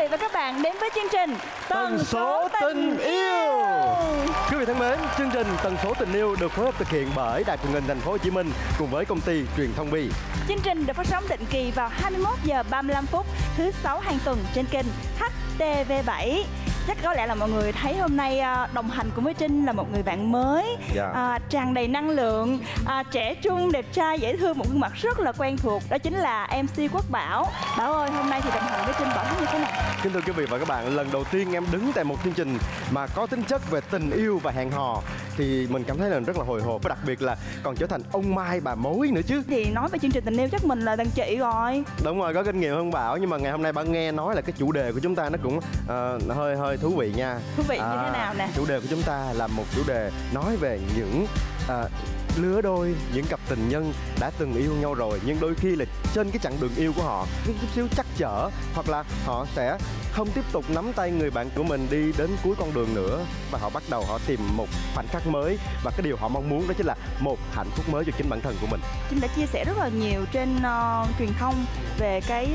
vị và các bạn đến với chương trình Tần số tình yêu. Quý vị thân mến, chương trình Tần số tình yêu được phối hợp thực hiện bởi Đài Truyền hình Thành phố Hồ Chí Minh cùng với công ty Truyền thông Bi. Chương trình được phát sóng định kỳ vào 21 giờ 35 phút thứ 6 hàng tuần trên kênh HTV7. Chắc có lẽ là mọi người thấy hôm nay đồng hành cùng với Trinh là một người bạn mới, tràn đầy năng lượng, trẻ trung, đẹp trai, dễ thương, một gương mặt rất là quen thuộc. Đó chính là MC Quốc Bảo. Bảo ơi, hôm nay thì đồng hành với Trinh, Bảo thấy như thế nào? Kính thưa quý vị và các bạn, lần đầu tiên em đứng tại một chương trình mà có tính chất về tình yêu và hẹn hò thì mình cảm thấy là rất là hồi hộp, và đặc biệt là còn trở thành ông Mai bà mối nữa chứ. Thì nói về chương trình tình yêu chắc mình là đàn chị rồi. Đúng rồi, có kinh nghiệm hơn Bảo, nhưng mà ngày hôm nay bạn nghe nói là cái chủ đề của chúng ta nó cũng hơi thú vị nha. Thú vị như thế nào nè? Chủ đề của chúng ta là một chủ đề nói về những lứa đôi, những cặp tình nhân đã từng yêu nhau rồi, nhưng đôi khi là trên cái chặng đường yêu của họ chút xíu trắc trở, hoặc là họ sẽ không tiếp tục nắm tay người bạn của mình đi đến cuối con đường nữa, và họ bắt đầu họ tìm một khoảnh khắc mới, và cái điều họ mong muốn đó chính là một hạnh phúc mới cho chính bản thân của mình. Trinh đã chia sẻ rất là nhiều trên truyền thông về cái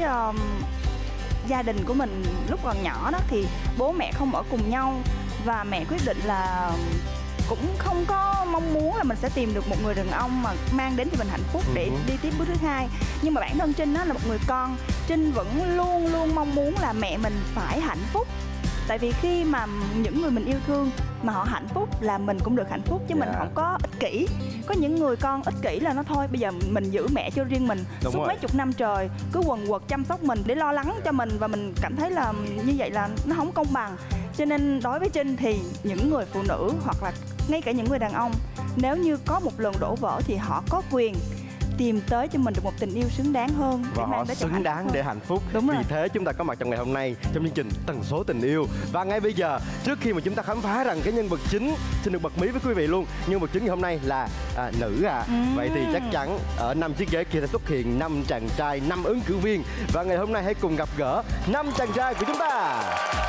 gia đình của mình lúc còn nhỏ đó, thì bố mẹ không ở cùng nhau và mẹ quyết định là cũng không có mong muốn là mình sẽ tìm được một người đàn ông mà mang đến cho mình hạnh phúc để đi tiếp bước thứ hai. Nhưng mà bản thân Trinh đó là một người con, Trinh vẫn luôn luôn mong muốn là mẹ mình phải hạnh phúc. Tại vì khi mà những người mình yêu thương mà họ hạnh phúc là mình cũng được hạnh phúc, chứ mình không có ích kỷ. Có những người con ích kỷ là nó thôi bây giờ mình giữ mẹ cho riêng mình. Đúng suốt rồi. Mấy chục năm trời cứ quần quật chăm sóc mình để lo lắng cho mình, và mình cảm thấy là như vậy là nó không công bằng. Cho nên đối với Trinh thì những người phụ nữ hoặc là ngay cả những người đàn ông, nếu như có một lần đổ vỡ thì họ có quyền tìm tới cho mình được một tình yêu xứng đáng hơn, và họ xứng đáng để hạnh phúc. Đúng rồi. Vì thế chúng ta có mặt trong ngày hôm nay trong chương trình Tần số tình yêu. Và ngay bây giờ, trước khi mà chúng ta khám phá rằng cái nhân vật chính, xin được bật mí với quý vị luôn, nhân vật chính ngày hôm nay là nữ Vậy thì chắc chắn ở 5 chiếc ghế kia sẽ xuất hiện 5 chàng trai, 5 ứng cử viên. Và ngày hôm nay hãy cùng gặp gỡ 5 chàng trai của chúng ta.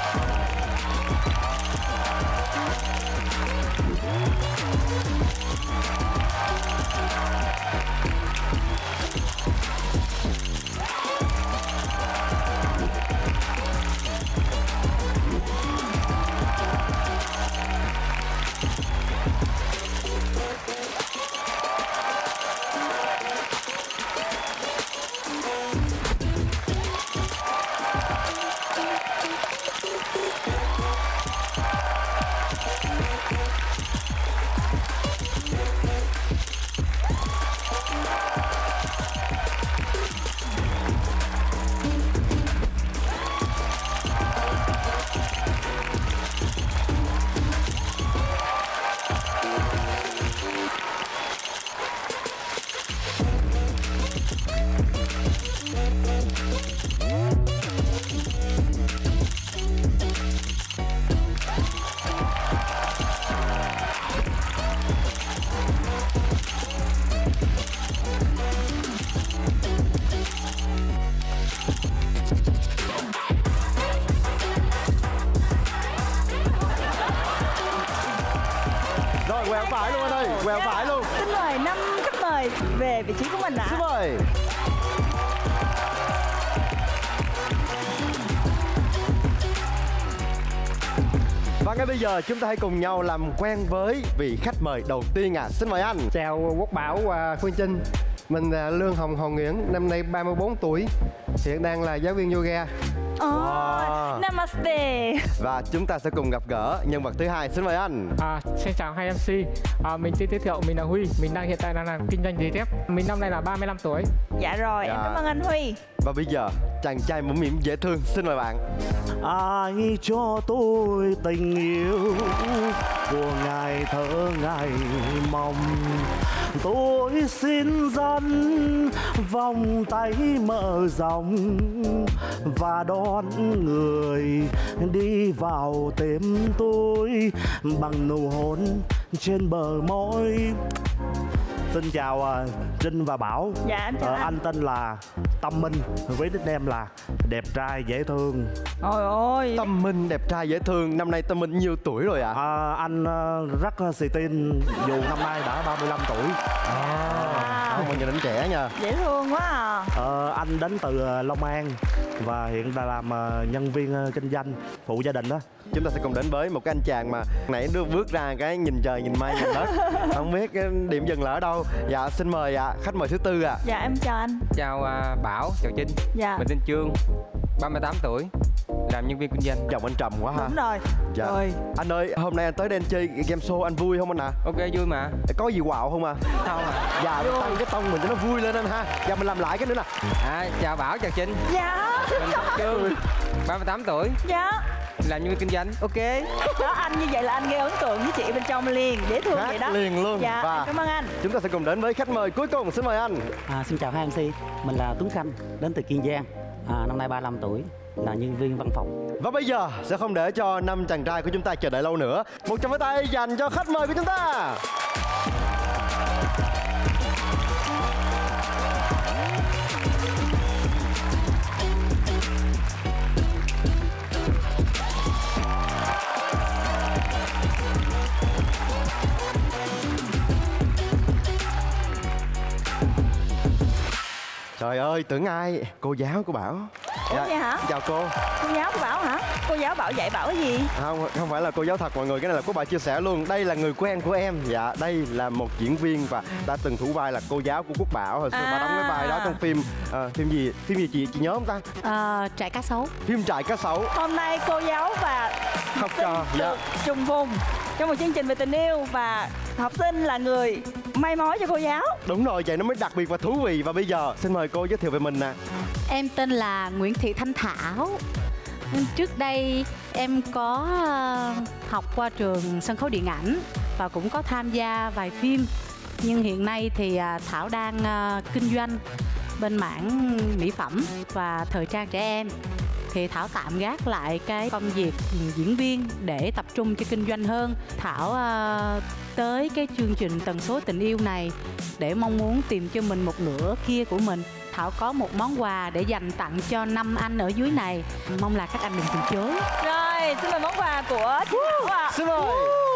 Quẹo phải luôn anh ơi, quẹo phải luôn. Xin mời 5 khách mời về vị trí của mình ạ. Xin mời. Và ngay bây giờ chúng ta hãy cùng nhau làm quen với vị khách mời đầu tiên Xin mời anh. Chào Quốc Bảo và Phương Trinh. Mình là Lương Hồng Hồng Nguyễn, năm nay 34 tuổi, hiện đang là giáo viên yoga. Namaste. Và chúng ta sẽ cùng gặp gỡ nhân vật thứ hai. Xin mời anh. Xin chào hai MC. Mình xin giới thiệu, mình là Huy. Mình đang hiện tại đang làm kinh doanh giày dép. Mình năm nay là 35 tuổi. Dạ rồi, em cảm ơn anh Huy. Và bây giờ chàng trai mũm mĩm dễ thương, xin mời bạn. Ai cho tôi tình yêu của ngày thơ ngày mong, tôi xin dâng vòng tay mở rộng và đón người đi vào tim tôi bằng nụ hôn trên bờ môi. Xin chào Trinh và Bảo. Dạ em chào anh tên là Tâm Minh với nickname là đẹp trai dễ thương. Ôi ôi. Tâm Minh đẹp trai dễ thương. Năm nay Tâm Minh nhiêu tuổi rồi ạ? Anh rất xì tin dù năm nay đã 35 tuổi. mà nhìn anh trẻ nha. Dễ thương quá à. Anh đến từ Long An và hiện là làm nhân viên kinh doanh phụ gia đình đó. Chúng ta sẽ cùng đến với một cái anh chàng mà nãy đưa bước ra cái nhìn trời nhìn mây nhìn đất, không biết cái điểm dừng là ở đâu. Dạ xin mời khách mời thứ tư ạ. Dạ em chào anh. Chào Bảo, chào Trinh. Dạ. Mình tên Trương, 38 tuổi, làm nhân viên kinh doanh. Giọng anh trầm quá ha. Đúng rồi. Dạ. Rồi. Anh ơi, hôm nay anh tới đây anh chơi game show, anh vui không anh ạ? Ok, vui mà. Có gì quạo không ạ? Không à. Dạ, tăng cái tông mình cho nó vui lên anh ha. Dạ, mình làm lại cái nữa nè. Chào Bảo, chào Trinh. Dạ. Mình tên Trương, 38 tuổi, Dạ. làm nhân viên kinh doanh. Ok. Đó, anh như vậy là anh gây ấn tượng với chị bên trong liền, dễ thương vậy đó. Liền luôn. Dạ, Và cảm ơn anh. chúng ta sẽ cùng đến với khách mời cuối cùng, xin mời anh. Xin chào hai MC, mình là Tuấn Khanh, đến từ Kiên Giang, năm nay 35 tuổi, là nhân viên văn phòng. Và bây giờ sẽ không để cho 5 chàng trai của chúng ta chờ đợi lâu nữa. Một tràng pháo tay dành cho khách mời của chúng ta. Trời ơi, tưởng ai? Cô giáo của Bảo. Ủa vậy hả? Chào cô. Cô giáo của Bảo hả? Cô giáo Bảo dạy Bảo cái gì? Không phải là cô giáo thật mọi người, cái này là cô Bảo chia sẻ luôn. Đây là người quen của em. Dạ, đây là một diễn viên và đã từng thủ vai là cô giáo của Quốc Bảo. Hồi xưa bà đóng cái vai đó trong phim phim gì chị nhớ không ta? Trại cá sấu. Phim Trại Cá Sấu. Hôm nay cô giáo và Học trò được trùng vùng trong một chương trình về tình yêu và học sinh là người may mối cho cô giáo. Đúng rồi, vậy nó mới đặc biệt và thú vị. Và bây giờ xin mời cô giới thiệu về mình nè. Em tên là Nguyễn Thị Thanh Thảo. Trước đây em có học qua trường sân khấu điện ảnh và cũng có tham gia vài phim. Nhưng hiện nay thì Thảo đang kinh doanh bên mảng mỹ phẩm và thời trang trẻ em. Thì Thảo tạm gác lại cái công việc diễn viên để tập trung cho kinh doanh hơn. Thảo tới cái chương trình Tần số tình yêu này để mong muốn tìm cho mình một nửa kia của mình. Thảo có một món quà để dành tặng cho 5 anh ở dưới này. Mong là các anh đừng từ chối. Rồi, xin mời món quà của chị Thảo ạ. Xin mời.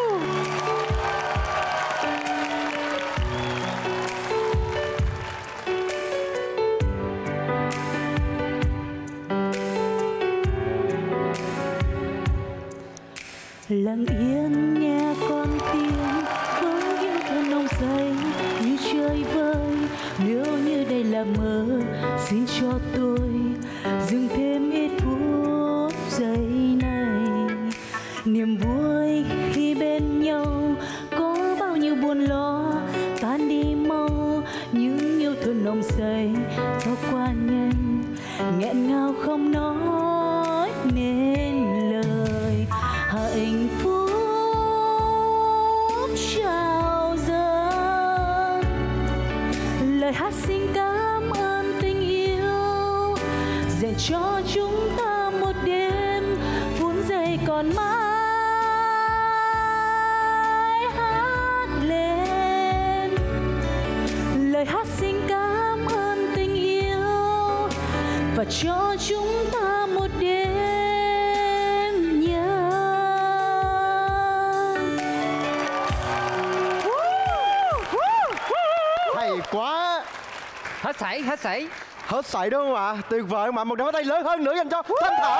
Lặng yên nghe con tim với yêu thương nồng say như chơi vơi. Nếu như đây là mơ, xin cho tôi dừng thêm ít phút giây này. Niềm vui khi bên nhau có bao nhiêu buồn lo tan đi mau. Những yêu thương nồng say cho qua nhanh, nghẹn ngào không nói nên lời. Hạnh phúc trao dâng, lời hát xin cảm ơn tình yêu dành cho chúng ta một đêm phút giây còn mãi hát lên. Lời hát xin cảm ơn tình yêu và cho chúng ta một đêm. Quá Hết sảy. hết sảy đúng không ạ? Tuyệt vời mà một đôi tay lớn hơn nữa dành cho Thanh Thảo.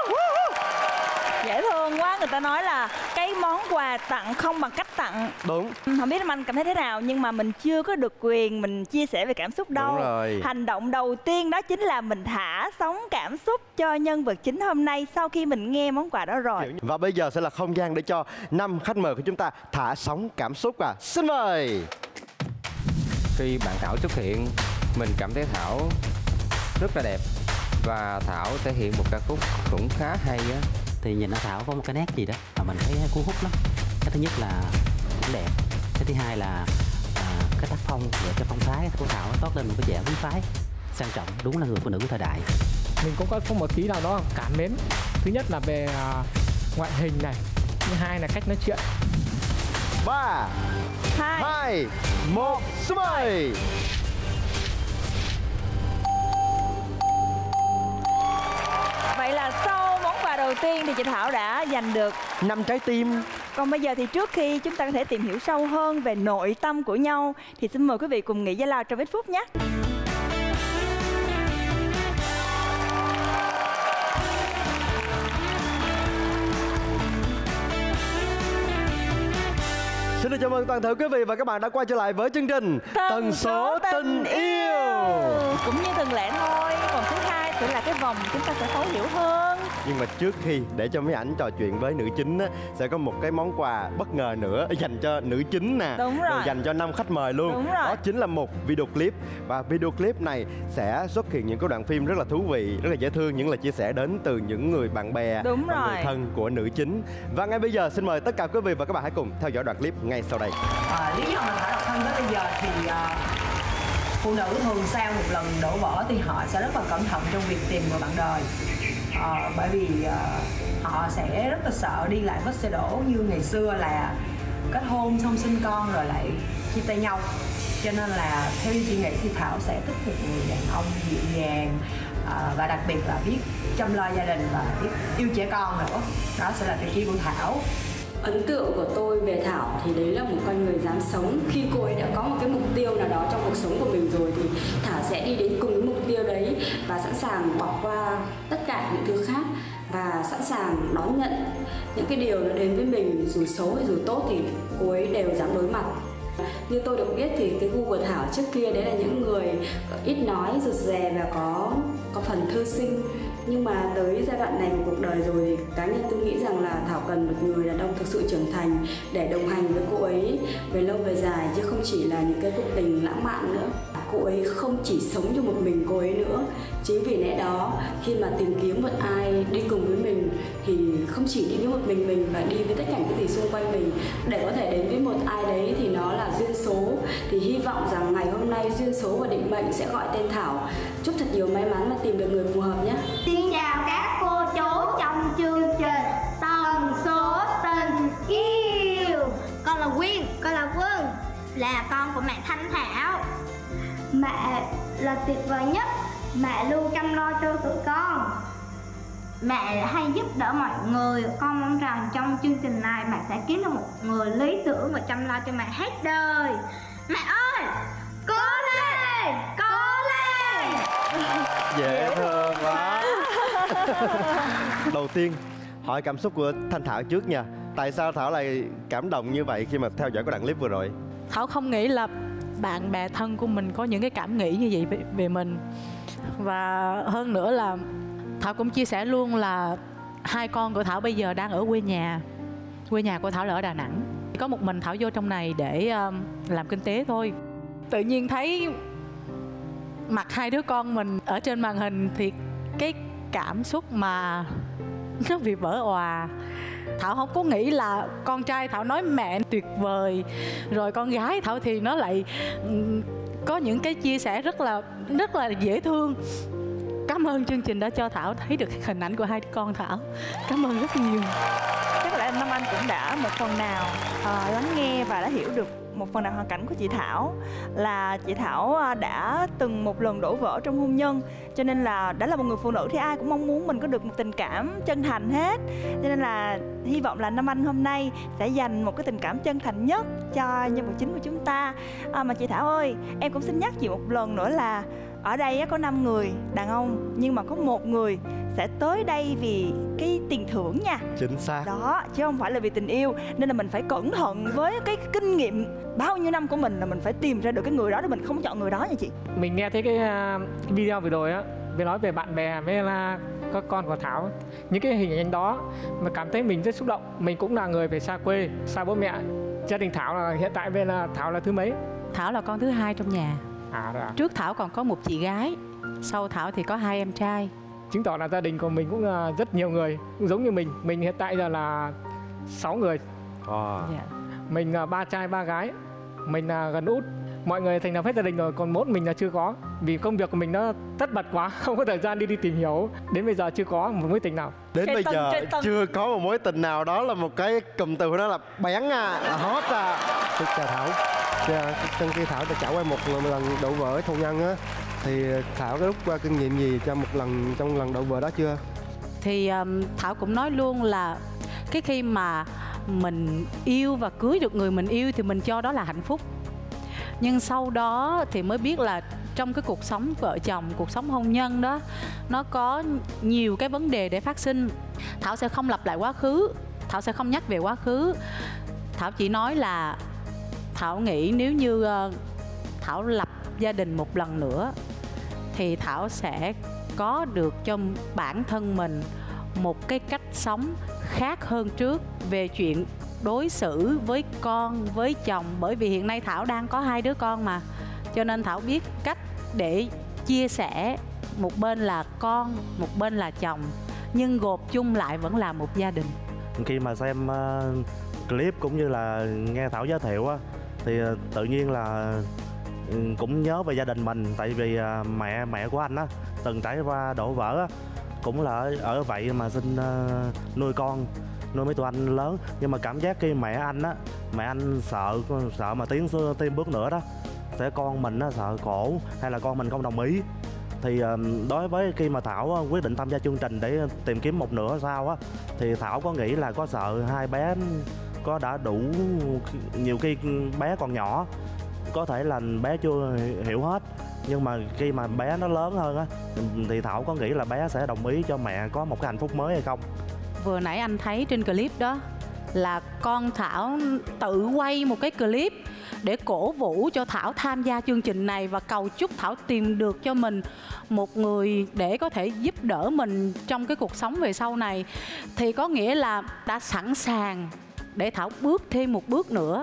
Dễ thương quá, người ta nói là cái món quà tặng không bằng cách tặng. Đúng. Không biết anh cảm thấy thế nào nhưng mà mình chưa có được quyền mình chia sẻ về cảm xúc đâu. Đúng rồi. Hành động đầu tiên đó chính là mình thả sóng cảm xúc cho nhân vật chính hôm nay sau khi mình nghe món quà đó rồi. Và bây giờ sẽ là không gian để cho 5 khách mời của chúng ta thả sóng cảm xúc. Xin mời. Khi bạn Thảo xuất hiện, mình cảm thấy Thảo rất là đẹp và Thảo thể hiện một ca khúc cũng khá hay á. Thì nhìn Thảo có một cái nét gì đó mà mình thấy cuốn hút lắm. Cái thứ nhất là cũng đẹp, cái thứ hai là cái tác phong và cái phong thái của Thảo toát lên một cái vẻ quý phái, sang trọng, đúng là người phụ nữ của thời đại. Mình cũng có một tí nào đó cảm mến. Thứ nhất là về ngoại hình này, thứ hai là cách nói chuyện. 3, 2, 1, xin mời. Vậy là sau món quà đầu tiên thì chị Thảo đã giành được 5 trái tim. Còn bây giờ thì trước khi chúng ta có thể tìm hiểu sâu hơn về nội tâm của nhau thì xin mời quý vị cùng nghỉ giải lao trong ít phút nhé. Xin được chào mừng toàn thể quý vị và các bạn đã quay trở lại với chương trình Tần số tình yêu. Cũng như thường lệ thôi, vòng thứ hai sẽ là cái vòng chúng ta sẽ thấu hiểu hơn. Nhưng mà trước khi để cho mấy ảnh trò chuyện với nữ chính á, sẽ có một cái món quà bất ngờ nữa dành cho nữ chính nè. Đúng rồi. Dành cho 5 khách mời luôn. Đúng rồi. Đó chính là một video clip. Và video clip này sẽ xuất hiện những cái đoạn phim rất là thú vị, rất là dễ thương, những lời chia sẻ đến từ những người bạn bè Đúng và rồi. người thân của nữ chính. Và ngay bây giờ xin mời tất cả quý vị và các bạn hãy cùng theo dõi đoạn clip ngay sau đây. Lý do mình phải độc thân tới bây giờ thì phụ nữ thường sau một lần đổ vỡ thì họ sẽ rất là cẩn thận trong việc tìm người bạn đời. Bởi vì họ sẽ rất là sợ đi lại vết xe đổ như ngày xưa là kết hôn xong sinh con rồi lại chia tay nhau. Cho nên là theo như chị nghĩ thì Thảo sẽ thích một người đàn ông dịu dàng và đặc biệt là biết chăm lo gia đình và biết yêu trẻ con nữa. Đó sẽ là tiêu chí của Thảo. Ấn tượng của tôi về Thảo thì đấy là một con người dám sống. Khi cô ấy đã có một cái mục tiêu nào đó trong cuộc sống của mình rồi thì Thảo sẽ đi đến cùng với mục tiêu đấy và sẵn sàng bỏ qua tất cả những thứ khác và sẵn sàng đón nhận những cái điều nó đến với mình, dù xấu hay dù tốt thì cô ấy đều dám đối mặt. Như tôi được biết thì cái gu của Thảo trước kia đấy là những người ít nói, rụt rè và có phần thư sinh. Nhưng mà tới giai đoạn này của cuộc đời rồi thì cá nhân tôi nghĩ rằng là Thảo cần một người đàn ông thực sự trưởng thành để đồng hành với cô ấy về lâu về dài, chứ không chỉ là những cái cuộc tình lãng mạn nữa. Cô ấy không chỉ sống cho một mình cô ấy nữa. Chính vì lẽ đó khi mà tìm kiếm một ai đi cùng với mình thì không chỉ đi với một mình và đi với tất cả những gì xung quanh mình. Để có thể đến với một ai đấy thì nó là duyên số. Thì hy vọng rằng ngày hôm nay duyên số và định mệnh sẽ gọi tên Thảo. Chúc thật nhiều may mắn và tìm được người phù hợp nhé. Xin chào các cô chú trong chương trình Tần số tình yêu. Con là Quyên, con là Quân, là con của mẹ Thanh Thảo. Mẹ là tuyệt vời nhất, mẹ luôn chăm lo cho tụi con. Mẹ hay giúp đỡ mọi người. Con mong rằng trong chương trình này mẹ sẽ kiếm được một người lý tưởng và chăm lo cho mẹ hết đời. Mẹ ơi, cố lên, cố lên. Dễ thương quá. Đầu tiên hỏi cảm xúc của Thanh Thảo trước nha. Tại sao Thảo lại cảm động như vậy khi mà theo dõi cái đoạn clip vừa rồi? Thảo không nghĩ là bạn bè thân của mình có những cái cảm nghĩ như vậy về mình. Và hơn nữa là Thảo cũng chia sẻ luôn là hai con của Thảo bây giờ đang ở quê nhà. Quê nhà của Thảo là ở Đà Nẵng. Có một mình Thảo vô trong này để làm kinh tế thôi. Tự nhiên thấy mặt hai đứa con mình ở trên màn hình thì cái cảm xúc mà nó bị vỡ òa. Thảo không có nghĩ là con trai Thảo nói mẹ tuyệt vời, rồi con gái Thảo thì nó lại có những cái chia sẻ rất là dễ thương. Cảm ơn chương trình đã cho Thảo thấy được hình ảnh của hai đứa con Thảo. Cảm ơn rất nhiều. Chắc là Nam Anh cũng đã một phần nào lắng nghe và đã hiểu được một phần nào hoàn cảnh của chị Thảo. Là chị Thảo đã từng một lần đổ vỡ trong hôn nhân, cho nên là đã là một người phụ nữ thì ai cũng mong muốn mình có được một tình cảm chân thành hết. Cho nên là hy vọng là Nam Anh hôm nay sẽ dành một cái tình cảm chân thành nhất cho nhân vật chính của chúng ta. Mà chị Thảo ơi, em cũng xin nhắc chị một lần nữa là ở đây có 5 người đàn ông, nhưng mà có một người sẽ tới đây vì cái tiền thưởng nha. Chính xác. Đó, chứ không phải là vì tình yêu. Nên là mình phải cẩn thận với cái kinh nghiệm bao nhiêu năm của mình, là mình phải tìm ra được cái người đó để mình không chọn người đó nha chị. Mình nghe thấy cái video vừa rồi á, về nói về bạn bè với là các con của Thảo, những cái hình ảnh đó mà cảm thấy mình rất xúc động. Mình cũng là người về xa quê, xa bố mẹ. Gia đình Thảo là hiện tại bên là Thảo là thứ mấy? Thảo là con thứ hai trong nhà. Rồi. Trước Thảo còn có một chị gái, sau Thảo thì có 2 em trai. Chứng tỏ là gia đình của mình cũng rất nhiều người, cũng giống như mình. Mình hiện tại giờ là 6 người. Mình 3 trai 3 gái. Mình gần út. Mọi người thành lập hết gia đình rồi, còn mỗi mình là chưa có. Vì công việc của mình nó tất bật quá, không có thời gian đi tìm hiểu. Đến bây giờ chưa có một mối tình nào. Đến bây giờ chưa có một mối tình nào. Đó là một cái cụm từ của nó là bén hot Chúc chào Thảo. Trong khi Thảo đã trải qua một lần đổ vỡ hôn nhân á, thì Thảo có rút qua kinh nghiệm gì trong lần đổ vỡ đó chưa? Thì Thảo cũng nói luôn là cái khi mà mình yêu và cưới được người mình yêu thì mình cho đó là hạnh phúc. Nhưng sau đó thì mới biết là trong cái cuộc sống vợ chồng, cuộc sống hôn nhân đó, nó có nhiều cái vấn đề để phát sinh. Thảo sẽ không lặp lại quá khứ, Thảo sẽ không nhắc về quá khứ. Thảo chỉ nói là Thảo nghĩ nếu như Thảo lập gia đình một lần nữa thì Thảo sẽ có được cho bản thân mình một cái cách sống khác hơn trước về chuyện đối xử với con, với chồng. Bởi vì hiện nay Thảo đang có 2 đứa con mà, cho nên Thảo biết cách để chia sẻ. Một bên là con, một bên là chồng, nhưng gộp chung lại vẫn là một gia đình. Khi mà xem clip cũng như là nghe Thảo giới thiệu á, thì tự nhiên là cũng nhớ về gia đình mình. Tại vì mẹ của anh á từng trải qua đổ vỡ á, cũng là ở vậy mà xin nuôi con, nuôi mấy tụi anh lớn. Nhưng mà cảm giác khi mẹ anh sợ mà tiến thêm bước nữa đó, sẽ con mình nó sợ khổ hay là con mình không đồng ý. Thì đối với khi mà Thảo quyết định tham gia chương trình để tìm kiếm một nửa sau á, thì Thảo có nghĩ là có sợ hai bé có đã đủ, nhiều khi bé còn nhỏ có thể là bé chưa hiểu hết, nhưng mà khi mà bé nó lớn hơn á thì Thảo có nghĩ là bé sẽ đồng ý cho mẹ có một cái hạnh phúc mới hay không? Vừa nãy anh thấy trên clip đó là con Thảo tự quay một cái clip để cổ vũ cho Thảo tham gia chương trình này và cầu chúc Thảo tìm được cho mình một người để có thể giúp đỡ mình trong cái cuộc sống về sau này. Thì có nghĩa là đã sẵn sàng để Thảo bước thêm một bước nữa.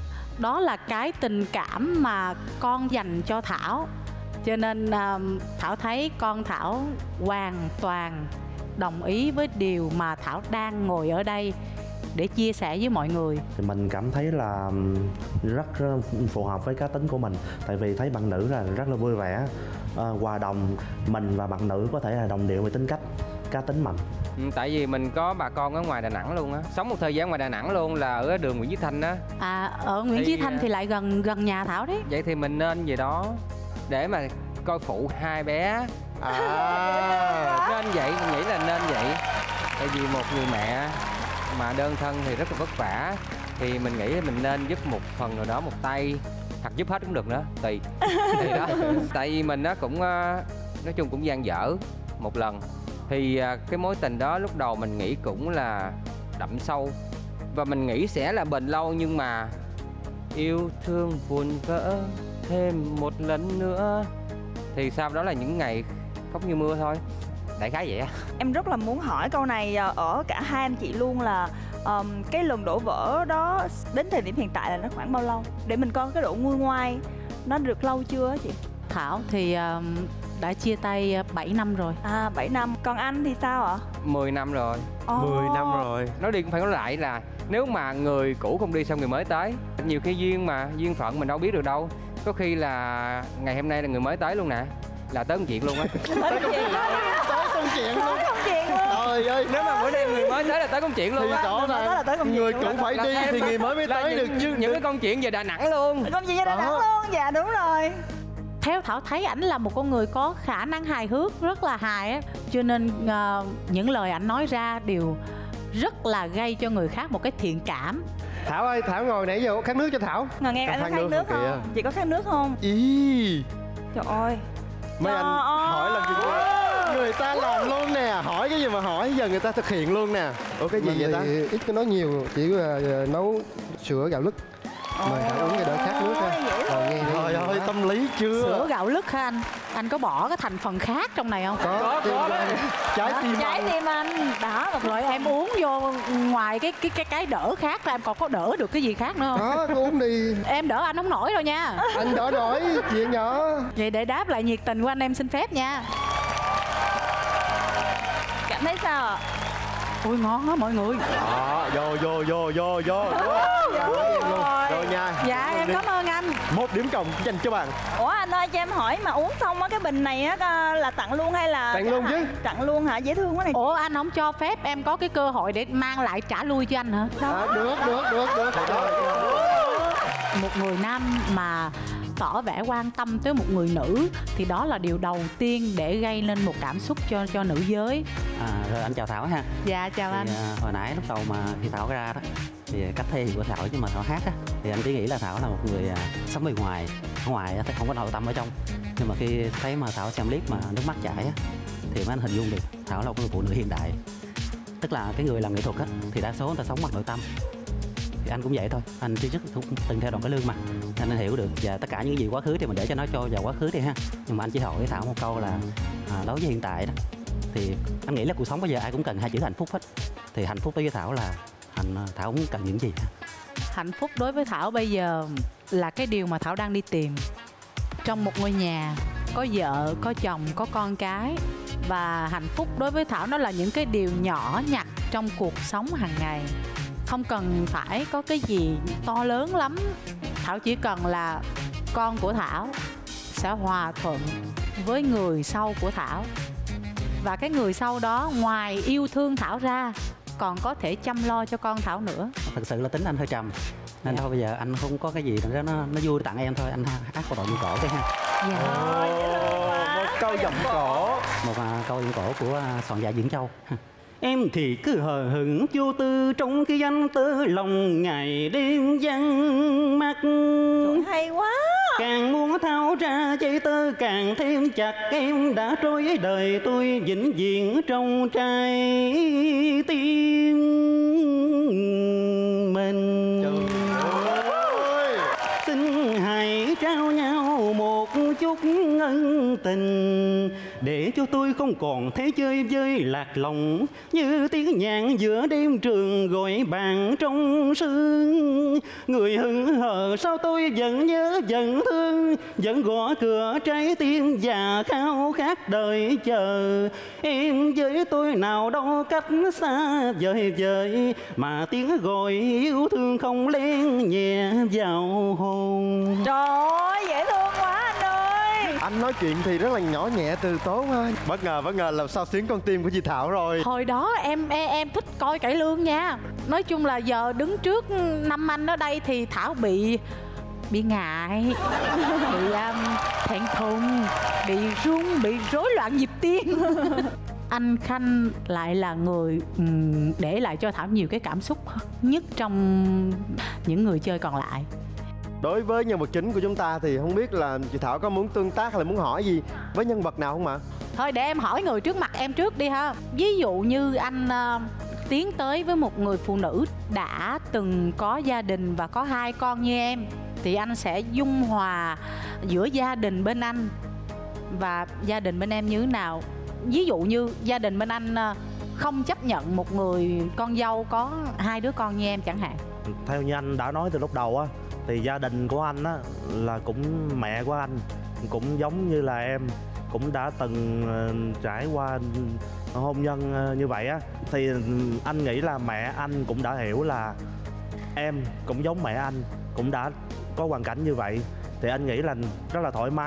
Đó là cái tình cảm mà con dành cho Thảo. Cho nên Thảo thấy con Thảo hoàn toàn đồng ý với điều mà Thảo đang ngồi ở đây để chia sẻ với mọi người. Thì mình cảm thấy là rất phù hợp với cá tính của mình. Tại vì thấy bạn nữ là rất là vui vẻ, hòa đồng. Mình và bạn nữ có thể là đồng điệu về tính cách, cá tính mình. Tại vì mình có bà con ở ngoài Đà Nẵng luôn á, sống một thời gian ngoài Đà Nẵng luôn, là ở đường Nguyễn Chí Thanh á. Ở Nguyễn Chí Thanh thì lại gần nhà Thảo đấy. Vậy thì mình nên về đó để mà coi phụ hai bé. Nên vậy, mình nghĩ là nên vậy. Tại vì một người mẹ mà đơn thân thì rất là vất vả, thì mình nghĩ mình nên giúp một phần nào đó, một tay, hoặc giúp hết cũng được nữa, tùy. Thì đó, tại vì mình nó cũng nói chung cũng dang dở một lần. Thì cái mối tình đó lúc đầu mình nghĩ cũng là đậm sâu và mình nghĩ sẽ là bền lâu, nhưng mà yêu thương vụn vỡ thêm một lần nữa thì sau đó là những ngày khóc như mưa thôi. Đại khái vậy á. Em rất là muốn hỏi câu này ở cả hai anh chị luôn là cái lần đổ vỡ đó đến thời điểm hiện tại là nó khoảng bao lâu? Để mình coi cái độ nguôi ngoai nó được lâu chưa á chị? Thảo thì đã chia tay 7 năm rồi. 7 năm. Còn anh thì sao ạ? 10 năm rồi. 10 năm rồi. Nói đi cũng phải nói lại là nếu mà người cũ không đi sao người mới tới. Nhiều khi duyên mà, duyên phận mình đâu biết được đâu. Có khi là ngày hôm nay là người mới tới luôn nè, là tới công chuyện luôn á. Tới công chuyện luôn. Trời ơi, nếu mà bữa nay người mới tới là tới công chuyện luôn á. Thì rõ ràng người cũ phải đi thì người mới tới được chứ. Những cái công chuyện về Đà Nẵng luôn. Công chuyện về Đà Nẵng luôn, dạ đúng rồi. Theo Thảo thấy ảnh là một con người có khả năng hài hước, rất là hài á. Cho nên những lời ảnh nói ra đều rất là gây cho người khác một cái thiện cảm. Thảo ơi, Thảo ngồi nãy giờ có khát nước cho Thảo. Ngồi nghe anh có khát nước không? Chị có khát nước không? Ý. Trời ơi. Mấy anh hỏi làm gì người ta làm luôn nè, hỏi cái gì mà hỏi, giờ người ta thực hiện luôn nè. Ủa cái gì vậy ta? Ít có nói nhiều, chỉ nấu sữa gạo lứt. Mời Thảo uống cái đỡ khát nước ha. Trời ơi, tâm lý chưa? Sữa gạo lứt hả anh? Anh có bỏ cái thành phần khác trong này không? Có trái tim anh. Đó, rồi em uống vô ngoài cái đỡ khác ra em còn có đỡ được cái gì khác nữa không? Có uống đi. Em đỡ anh không nổi đâu nha. Anh đỡ nổi, chuyện nhỏ. Vậy để đáp lại nhiệt tình của anh em xin phép nha. Cảm thấy sao ạ? Ui ngon á mọi người. Vô rồi nha. Dạ em cảm ơn anh. 1 điểm cộng dành cho bạn. Ủa anh ơi cho em hỏi mà uống xong á cái bình này á là tặng luôn hay là tặng luôn chứ? Tặng luôn hả? Dễ thương quá này. Ủa anh không cho phép em có cái cơ hội để mang lại trả lui cho anh hả? Được. Một người nam mà tỏ vẻ quan tâm tới một người nữ thì đó là điều đầu tiên để gây nên một cảm xúc cho nữ giới. Rồi anh chào Thảo ha. Dạ chào anh. Hồi nãy lúc đầu mà khi Thảo ra đó thì cách thể hiện của Thảo nhưng mà Thảo hát á thì anh chỉ nghĩ là Thảo là một người sống bề ngoài, ở ngoài thì không có nội tâm ở trong. Nhưng mà khi thấy mà Thảo xem clip mà nước mắt chảy á thì mới anh hình dung được Thảo là một người phụ nữ hiện đại. Tức là cái người làm nghệ thuật á thì đa số người ta sống bằng nội tâm. Thì anh cũng vậy thôi, anh trước từng theo đoàn cải lương mà anh hiểu được, và tất cả những gì quá khứ thì mình để cho nó trôi vào quá khứ đi ha. Nhưng mà anh chỉ hỏi với Thảo một câu là đối với hiện tại đó thì anh nghĩ là cuộc sống bây giờ ai cũng cần hai chữ hạnh phúc hết. Thì hạnh phúc đối với Thảo là Thảo cũng cần những gì? Hạnh phúc đối với Thảo bây giờ là cái điều mà Thảo đang đi tìm. Trong một ngôi nhà có vợ, có chồng, có con cái. Và hạnh phúc đối với Thảo nó là những cái điều nhỏ nhặt trong cuộc sống hàng ngày. Không cần phải có cái gì to lớn lắm. Thảo chỉ cần là con của Thảo sẽ hòa thuận với người sau của Thảo. Và cái người sau đó ngoài yêu thương Thảo ra còn có thể chăm lo cho con Thảo nữa. Thật sự là tính anh hơi trầm nên thôi bây giờ anh không có cái gì nó vui tặng em thôi, anh hát một đoạn giọng cổ đi ha. Một câu giọng cổ. Một câu giọng cổ của soạn giả Diễn Châu. Em thì cứ hờ hững vô tư trong khi anh tơ lòng ngày đêm vắng mắt. Hay quá. Càng muốn tháo ra dây tơ càng thêm chặt, em đã trôi với đời tôi vĩnh viễn trong trái tim mình. Xin hãy trao nhau một chút ân tình để cho tôi không còn thấy chơi vơi lạc lòng, như tiếng nhạc giữa đêm trường gọi bạn trong sương. Người hững hờ sao tôi vẫn nhớ vẫn thương, vẫn gõ cửa trái tim và khao khát đợi chờ em với tôi nào đâu cách xa vời vời, mà tiếng gọi yêu thương không len nhẹ vào hồn. Trời ơi dễ thương quá anh ơi. Anh nói chuyện thì rất là nhỏ nhẹ từ tốn ha. Bất ngờ làm sao xuyến con tim của chị Thảo rồi. Hồi đó em thích coi cải lương nha. Nói chung là giờ đứng trước năm anh ở đây thì Thảo bị ngại, bị thẹn thùng, bị run, bị rối loạn nhịp tim. Anh Khanh lại là người để lại cho Thảo nhiều cái cảm xúc nhất trong những người chơi còn lại. Đối với nhân vật chính của chúng ta thì không biết là chị Thảo có muốn tương tác hay là muốn hỏi gì với nhân vật nào không ạ? Thôi để em hỏi người trước mặt em trước đi ha. Ví dụ như anh tiến tới với một người phụ nữ đã từng có gia đình và có 2 con như em, thì anh sẽ dung hòa giữa gia đình bên anh và gia đình bên em như thế nào? Ví dụ như gia đình bên anh không chấp nhận một người con dâu có 2 đứa con như em chẳng hạn. Theo như anh đã nói từ lúc đầu á, thì gia đình của anh á là cũng mẹ của anh cũng giống như là em, cũng đã từng trải qua hôn nhân như vậy á, thì anh nghĩ là mẹ anh cũng đã hiểu là em cũng giống mẹ anh, cũng đã có hoàn cảnh như vậy, thì anh nghĩ là rất là thoải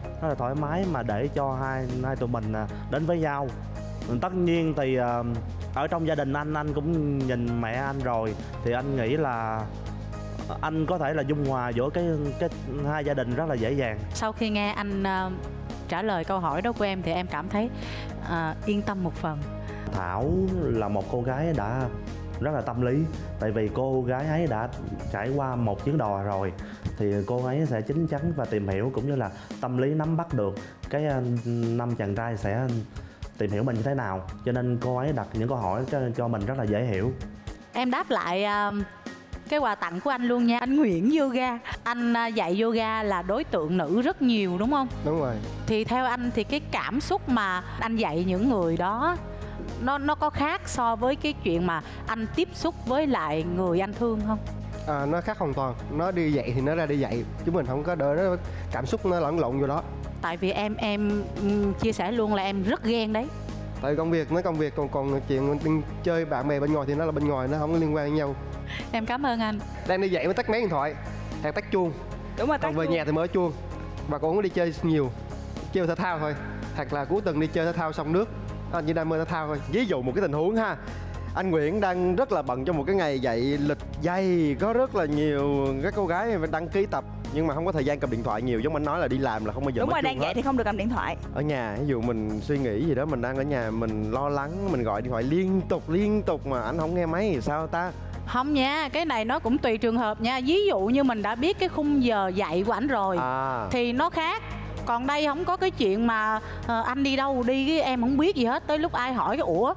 mái mà để cho hai tụi mình đến với nhau. Tất nhiên thì ở trong gia đình anh cũng nhìn mẹ anh rồi, thì anh nghĩ là anh có thể là dung hòa giữa cái hai gia đình rất là dễ dàng. Sau khi nghe anh trả lời câu hỏi đó của em thì em cảm thấy yên tâm một phần. Thảo là một cô gái đã rất là tâm lý, tại vì cô gái ấy đã trải qua một chuyến đò rồi, thì cô ấy sẽ chín chắn và tìm hiểu cũng như là tâm lý nắm bắt được cái năm chàng trai sẽ tìm hiểu mình như thế nào, cho nên cô ấy đặt những câu hỏi cho mình rất là dễ hiểu. Em đáp lại cái quà tặng của anh luôn nha. Anh Nguyễn Yoga, anh dạy yoga là đối tượng nữ rất nhiều đúng không? Đúng rồi. Thì theo anh thì cái cảm xúc mà anh dạy những người đó nó có khác so với cái chuyện mà anh tiếp xúc với lại người anh thương không? Nó khác hoàn toàn. Nó đi dạy thì nó ra đi dạy, chứ mình không có đợi nó cảm xúc nó lẫn lộn vô đó. Tại vì em chia sẻ luôn là em rất ghen đấy. Tại công việc còn chuyện chơi bạn bè bên ngoài thì nó là bên ngoài, nó không có liên quan đến nhau. Em cảm ơn anh. Đang đi dạy mới tắt máy điện thoại hoặc tắt chuông. Đúng rồi, tắt còn về chuông. nhà thì mở chuông. Và cũng có đi chơi nhiều, chơi thể thao thôi, hoặc là cuối tuần đi chơi thể thao sông nước. Anh chỉ đam mê thể thao thôi. Ví dụ một cái tình huống ha, anh Nguyễn đang rất là bận trong một cái ngày dạy lịch dày, có rất là nhiều các cô gái đăng ký tập, nhưng mà không có thời gian cầm điện thoại nhiều, giống anh nói là đi làm là không bao giờ đúng mất rồi, chuông đang dậy hết. thì không được cầm điện thoại. Ở nhà ví dụ mình suy nghĩ gì đó, mình đang ở nhà mình lo lắng, mình gọi điện thoại liên tục mà anh không nghe máy thì sao ta? Không nha, cái này nó cũng tùy trường hợp nha. Ví dụ như mình đã biết cái khung giờ dậy của ảnh rồi thì nó khác. Còn đây không có cái chuyện mà anh đi đâu đi cái em không biết gì hết. Tới lúc ai hỏi cái ủa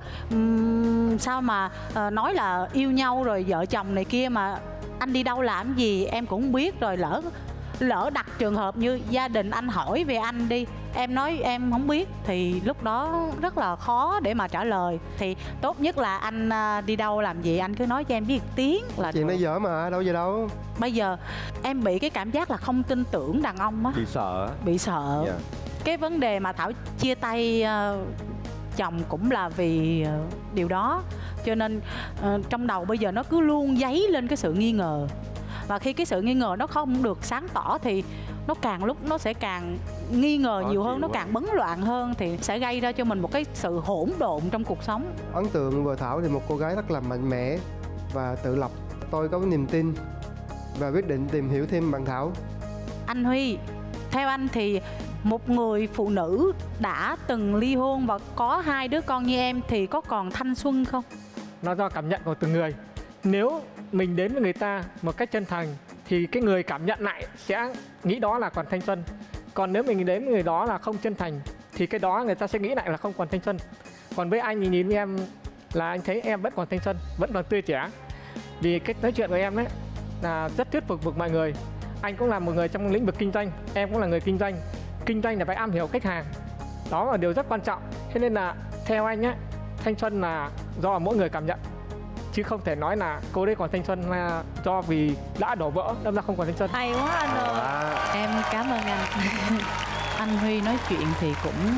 sao mà nói là yêu nhau rồi vợ chồng này kia mà anh đi đâu làm gì em cũng không biết. Rồi lỡ đặt trường hợp như gia đình anh hỏi về anh đi, em nói em không biết thì lúc đó rất là khó để mà trả lời. Thì tốt nhất là anh đi đâu làm gì anh cứ nói cho em biết tiếng là chuyện nó dở mà đâu về đâu. Bây giờ em bị cái cảm giác là không tin tưởng đàn ông á, bị sợ. Cái vấn đề mà Thảo chia tay chồng cũng là vì điều đó. Cho nên trong đầu bây giờ nó cứ luôn dấy lên cái sự nghi ngờ. Và khi cái sự nghi ngờ nó không được sáng tỏ thì nó càng lúc nó sẽ càng nghi ngờ nhiều hơn, nó càng bấn loạn hơn thì sẽ gây ra cho mình một cái sự hỗn độn trong cuộc sống. Ấn tượng về Thảo thì một cô gái rất là mạnh mẽ và tự lập. Tôi có niềm tin và quyết định tìm hiểu thêm bạn Thảo. Anh Huy, theo anh thì một người phụ nữ đã từng ly hôn và có 2 đứa con như em thì có còn thanh xuân không? Nó do cảm nhận của từng người. Nếu mình đến với người ta một cách chân thành thì cái người cảm nhận lại sẽ nghĩ đó là còn thanh xuân. Còn nếu mình đến với người đó là không chân thành thì cái đó người ta sẽ nghĩ lại là không còn thanh xuân. Còn với anh thì nhìn với em là anh thấy em vẫn còn thanh xuân, vẫn còn tươi trẻ. Vì cách nói chuyện của em ấy là rất thuyết phục được mọi người. Anh cũng là một người trong lĩnh vực kinh doanh, em cũng là người kinh doanh. Kinh doanh là phải am hiểu khách hàng. Đó là điều rất quan trọng. Thế nên là theo anh á, thanh xuân là do mỗi người cảm nhận. Chứ không thể nói là cô đấy còn thanh xuân là do vì đã đổ vỡ đâm ra không còn thanh xuân. Hay quá anh ơi. Em cảm ơn anh. Anh Huy nói chuyện thì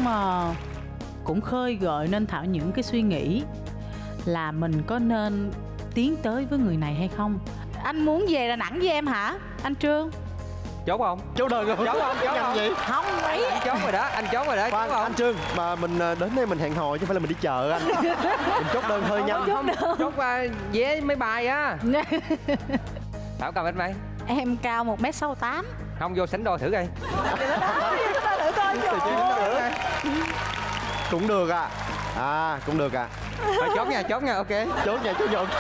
cũng khơi gợi nên Thảo những cái suy nghĩ là mình có nên tiến tới với người này hay không. Anh muốn về Đà Nẵng với em hả anh Trương? Chốt không? Chốt đời rồi. Chốt không? Chốt không? Không ấy. Anh chốt rồi đó, anh chốt rồi đó. Khoan, anh Trương, mà mình đến đây mình hẹn hò chứ không phải là mình đi chợ anh. Mình chốt đơn hơi nhanh. Chốt vé máy bay á. Thảo cao mét mấy? Em cao 1m68. Không vô sánh đôi thử coi. Cũng được à. Cũng được à. Thôi chốt nha, ok. Chốt nha.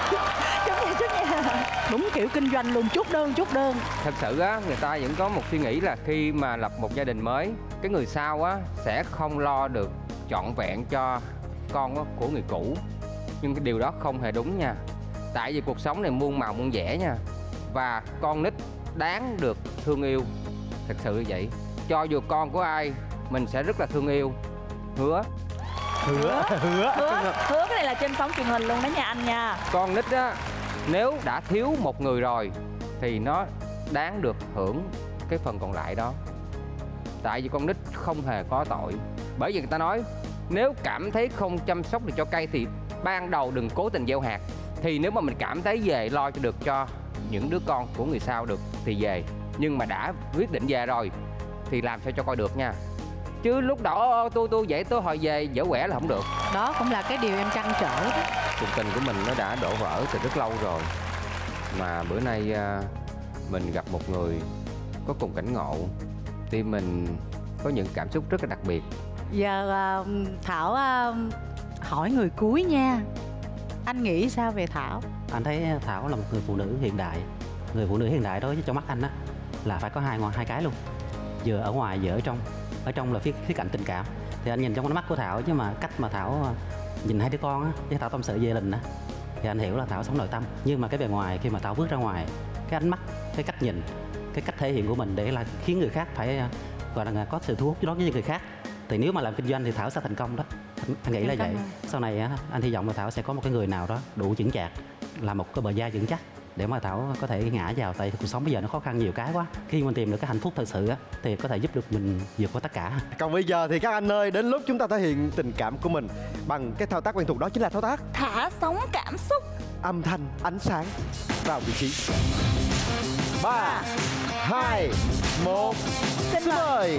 Đúng kiểu kinh doanh luôn, chốt đơn. Thật sự á, người ta vẫn có một suy nghĩ là khi mà lập một gia đình mới, cái người sau á sẽ không lo được trọn vẹn cho con của người cũ. Nhưng cái điều đó không hề đúng nha. Tại vì cuộc sống này muôn màu muôn vẻ nha. Và con nít đáng được thương yêu. Thật sự như vậy. Cho dù con của ai, mình sẽ rất là thương yêu. Hứa cái này là trên sóng truyền hình luôn đó nha anh nha. Con nít á, nếu đã thiếu một người rồi thì nó đáng được hưởng cái phần còn lại đó. Tại vì con nít không hề có tội. Bởi vì người ta nói nếu cảm thấy không chăm sóc được cho cây thì ban đầu đừng cố tình gieo hạt. Thì nếu mà mình cảm thấy về lo cho được cho những đứa con của người sau được thì về. Nhưng mà đã quyết định về rồi thì làm sao cho coi được nha. Chứ lúc đó tôi vậy tôi hồi về dở quẻ là không được. Đó cũng là cái điều em trăn trở đó. Cuộc tình của mình nó đã đổ vỡ từ rất lâu rồi. Mà bữa nay mình gặp một người có cùng cảnh ngộ, tim mình có những cảm xúc rất là đặc biệt. Giờ Thảo hỏi người cuối nha. Anh nghĩ sao về Thảo? Anh thấy Thảo là một người phụ nữ hiện đại. Người phụ nữ hiện đại đối với trong mắt anh á là phải có hai cái luôn, vừa ở ngoài vừa ở trong. Ở trong là khía cạnh tình cảm thì anh nhìn trong con mắt của Thảo, chứ mà cách mà Thảo nhìn 2 đứa con á, với Thảo tâm sự gia đình á, thì anh hiểu là Thảo sống nội tâm. Nhưng mà cái bề ngoài khi mà Thảo bước ra ngoài, cái ánh mắt, cái cách nhìn, cái cách thể hiện của mình để là khiến người khác phải gọi là có sự thu hút đối với những người khác. Thì nếu mà làm kinh doanh thì Thảo sẽ thành công đó. Anh nghĩ là vậy. Sau này á, anh hy vọng là Thảo sẽ có một cái người nào đó đủ chững chạc, là một cái bờ vai vững chắc để mà Thảo có thể ngã vào. Tại cuộc sống bây giờ nó khó khăn nhiều cái quá. Khi mình tìm được cái hạnh phúc thật sự á, thì có thể giúp được mình vượt qua tất cả. Còn bây giờ thì các anh ơi, đến lúc chúng ta thể hiện tình cảm của mình bằng cái thao tác quen thuộc, đó chính là thao tác thả sóng cảm xúc. Âm thanh, ánh sáng vào vị trí. 3, 2, 1, xin mời.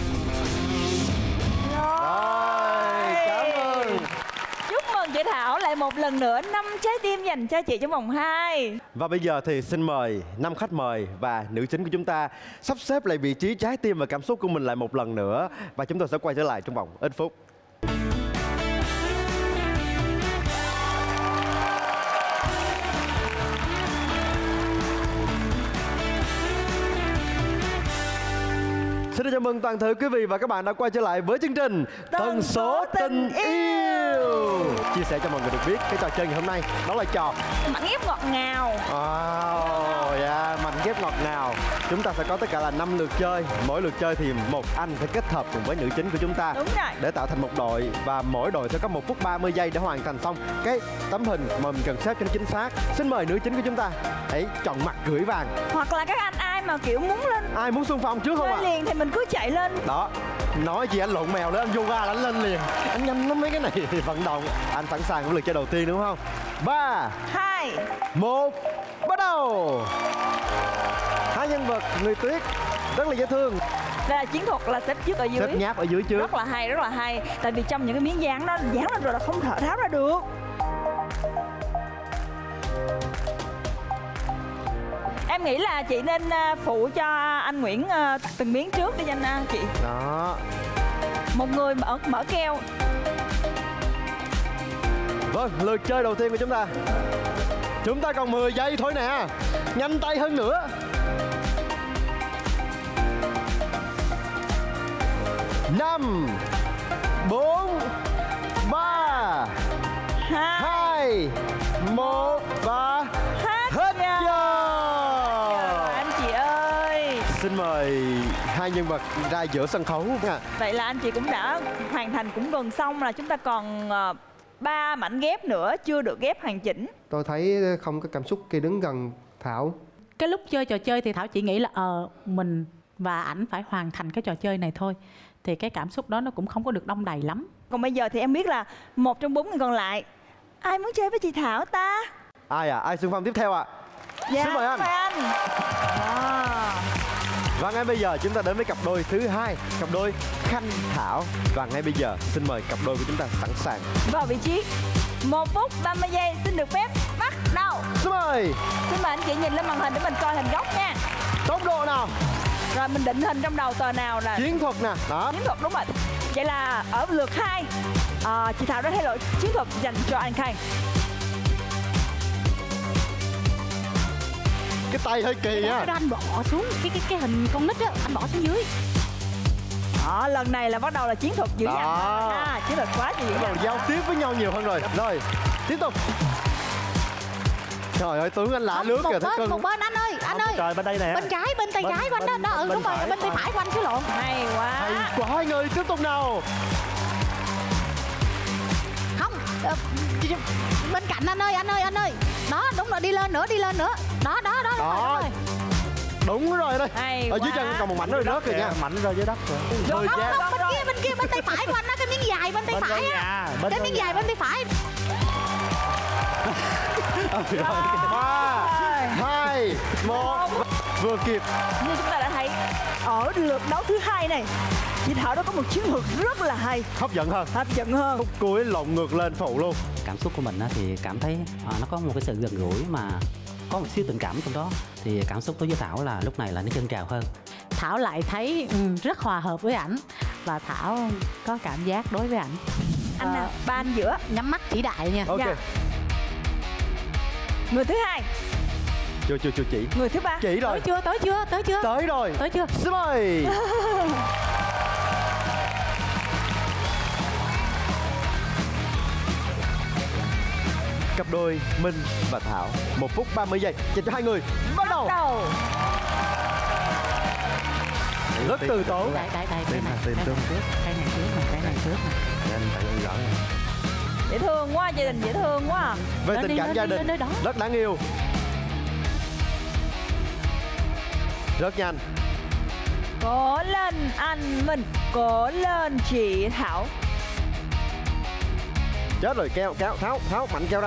Rồi, cảm ơn. Chúc mừng chị Thảo lại lại một lần nữa 5 trái tim dành cho chị trong vòng 2. Và bây giờ thì xin mời 5 khách mời và nữ chính của chúng ta sắp xếp lại vị trí trái tim và cảm xúc của mình lại một lần nữa. Và chúng tôi sẽ quay trở lại trong vòng ít phút. Xin chào mừng toàn thể quý vị và các bạn đã quay trở lại với chương trình Tần số tình yêu. Chia sẻ cho mọi người được biết cái trò chơi ngày hôm nay đó là trò mảnh ghép ngọt ngào. Mảnh ghép ngọt ngào. Chúng ta sẽ có tất cả là 5 lượt chơi. Mỗi lượt chơi thì một anh sẽ kết hợp cùng với nữ chính của chúng ta. Đúng rồi. Để tạo thành một đội. Và mỗi đội sẽ có 1 phút 30 giây để hoàn thành xong cái tấm hình mà mình cần xếp cho nó chính xác. Xin mời nữ chính của chúng ta hãy chọn mặt gửi vàng. Hoặc là các anh ai mà kiểu muốn lên, ai muốn xung phong trước không ạ? liền thì mình cứ chạy lên. Đó, nói gì anh lộn mèo nữa, anh yoga là anh lên liền. Anh nhanh lắm mấy cái này vận động. Anh sẵn sàng với lượt chơi đầu tiên đúng không? 3, 2, 1, bắt đầu. Hai nhân vật người Tuyết rất là dễ thương. Đây là chiến thuật là xếp trước ở dưới. Xếp nháp ở dưới trước. Rất là hay, rất là hay. Tại vì trong những cái miếng dán đó, dán lên rồi là không thở tháo ra được. Em nghĩ là chị nên phụ cho anh Nguyễn từng miếng trước đi anh chị. Đó. Một người mở keo. Vâng, lượt chơi đầu tiên của chúng ta. Chúng ta còn 10 giây thôi nè. Nhanh tay hơn nữa. 5, 4, 3, 2, 1 và hết giờ. Anh chị ơi. Xin mời hai nhân vật ra giữa sân khấu nha. Vậy là anh chị cũng đã hoàn thành cũng gần xong, là chúng ta còn 3 mảnh ghép nữa chưa được ghép hoàn chỉnh. Tôi thấy không có cảm xúc khi đứng gần Thảo. Cái lúc chơi trò chơi thì Thảo chỉ nghĩ là mình và ảnh phải hoàn thành cái trò chơi này thôi. Thì cái cảm xúc đó nó cũng không có được đong đầy lắm. Còn bây giờ thì em biết là 1 trong 4 người còn lại, ai muốn chơi với chị Thảo ta? Ai à? Ai xung phong tiếp theo ạ? Dạ, xin mời anh. Và ngay bây giờ chúng ta đến với cặp đôi thứ 2, cặp đôi Khanh Thảo. Và ngay bây giờ xin mời cặp đôi của chúng ta sẵn sàng vào vị trí. 1 phút 30 giây xin được phép bắt đầu. Xin mời. Xin mời anh chị nhìn lên màn hình để mình coi hình góc nha. Tốc độ nào. Rồi mình định hình trong đầu tờ nào là chiến thuật nè. Đó. Chiến thuật đúng rồi. Vậy là ở lượt 2 chị Thảo đã thay đổi chiến thuật dành cho anh Khanh. Cái tay hơi kỳ á. Anh bỏ xuống cái hình con nít á, anh bỏ xuống dưới. Đó, lần này là bắt đầu là chiến thuật dữ dằn. Chiến thuật quá dữ dằn. Giao tiếp với nhau nhiều hơn rồi. Rồi, tiếp tục. Trời ơi, tướng anh lạ lướt kìa. Một bên anh ơi, Trời, bên đây nè. Bên trái, bên tay trái của anh đó. Đúng rồi, bên tay phải của anh chứ lộn. Hay quá. Hay quá hai người, tiếp tục nào. Không, bên cạnh anh ơi. Đó, đúng rồi, đi lên nữa. Đó, đúng rồi. Đúng rồi đây. Hay ở dưới chân còn một mảnh rơi rớt kìa nha. Mảnh rơi dưới đất rồi. Không, bên kia bên tay phải của anh đó, cái miếng dài bên tay phải á. Cái miếng dài bên tay phải. 3, 2, 1. Vừa kịp. Như chúng ta đã thấy ở lượt đấu thứ 2 này, chị Thảo đã có một chiến thuật rất là hay, hấp dẫn hơn. Khúc cuối lộn ngược lên phụ luôn. Cảm xúc của mình thì cảm thấy nó có một cái sự gần gũi mà có một xíu tình cảm trong đó. Thì cảm xúc đối với Thảo là lúc này là nó dâng trào hơn. Thảo lại thấy rất hòa hợp với ảnh và Thảo có cảm giác đối với ảnh. Anh nào? Ba anh giữa. Nhắm mắt chỉ đại nha. Ok. Dạ. Người thứ 2. Chưa chỉ. Người thứ 3. Chỉ rồi. Tới chưa? Tới chưa? Xin mời. Cặp đôi Minh và Thảo. 1 phút 30 giây dành cho hai người. Bắt đầu. Rất từ tốn. Đây, cái này trước. Dễ thương quá, gia đình dễ thương quá. Về tình cảm gia đình rất đáng yêu. Rất nhanh. Cố lên anh Minh, cố lên chị Thảo. Chết rồi, keo Tháo mạnh keo đó.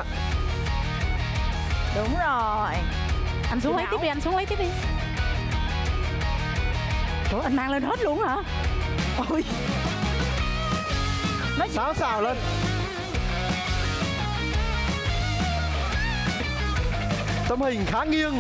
Đúng rồi. Anh xuống lấy tiếp đi, Ủa, anh mang lên hết luôn hả? Ôi. Sáo xào lên. Tấm hình khá nghiêng.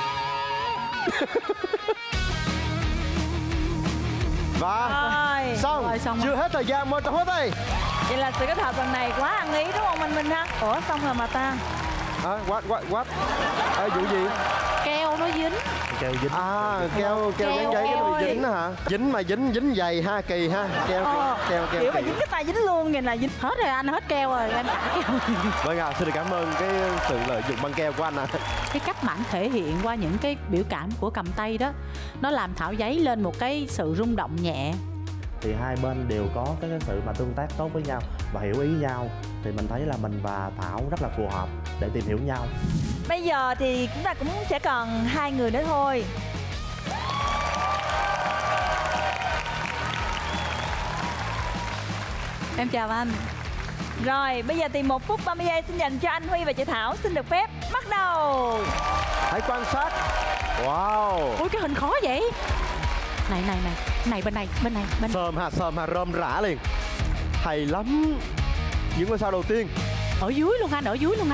Và xong, chưa hết thời gian, mời tập hết đây. Vậy là sự kết hợp lần này quá ăn ý đúng không anh Minh ha? Ủa xong rồi mà ta. What? Vụ gì? Keo nó dính. Keo dính. Keo dán giấy cái nó dính hả? Dính mà dính dày ha, kỳ ha. Keo. Kiểu mà dính cái tay dính luôn vậy là dính. Hết rồi anh, hết keo rồi, em trả keo. Vâng ạ, xin được cảm ơn cái sự lợi dụng băng keo của anh ạ. Cái cách mà anh thể hiện qua những cái biểu cảm của cầm tay đó, nó làm Thảo dấy lên một cái sự rung động nhẹ. Thì hai bên đều có cái sự mà tương tác tốt với nhau và hiểu ý nhau, thì mình thấy là mình và Thảo rất là phù hợp để tìm hiểu nhau. Bây giờ thì chúng ta cũng sẽ còn 2 người nữa thôi. Em chào anh. Rồi, bây giờ thì 1 phút 30 giây xin dành cho anh Huy và chị Thảo. Xin được phép bắt đầu. Hãy quan sát. Wow. Ui cái hình khó vậy. Này bên này. Sờm hà rơm rã liền. Hay lắm. Những ngôi sao đầu tiên. Ở dưới luôn anh.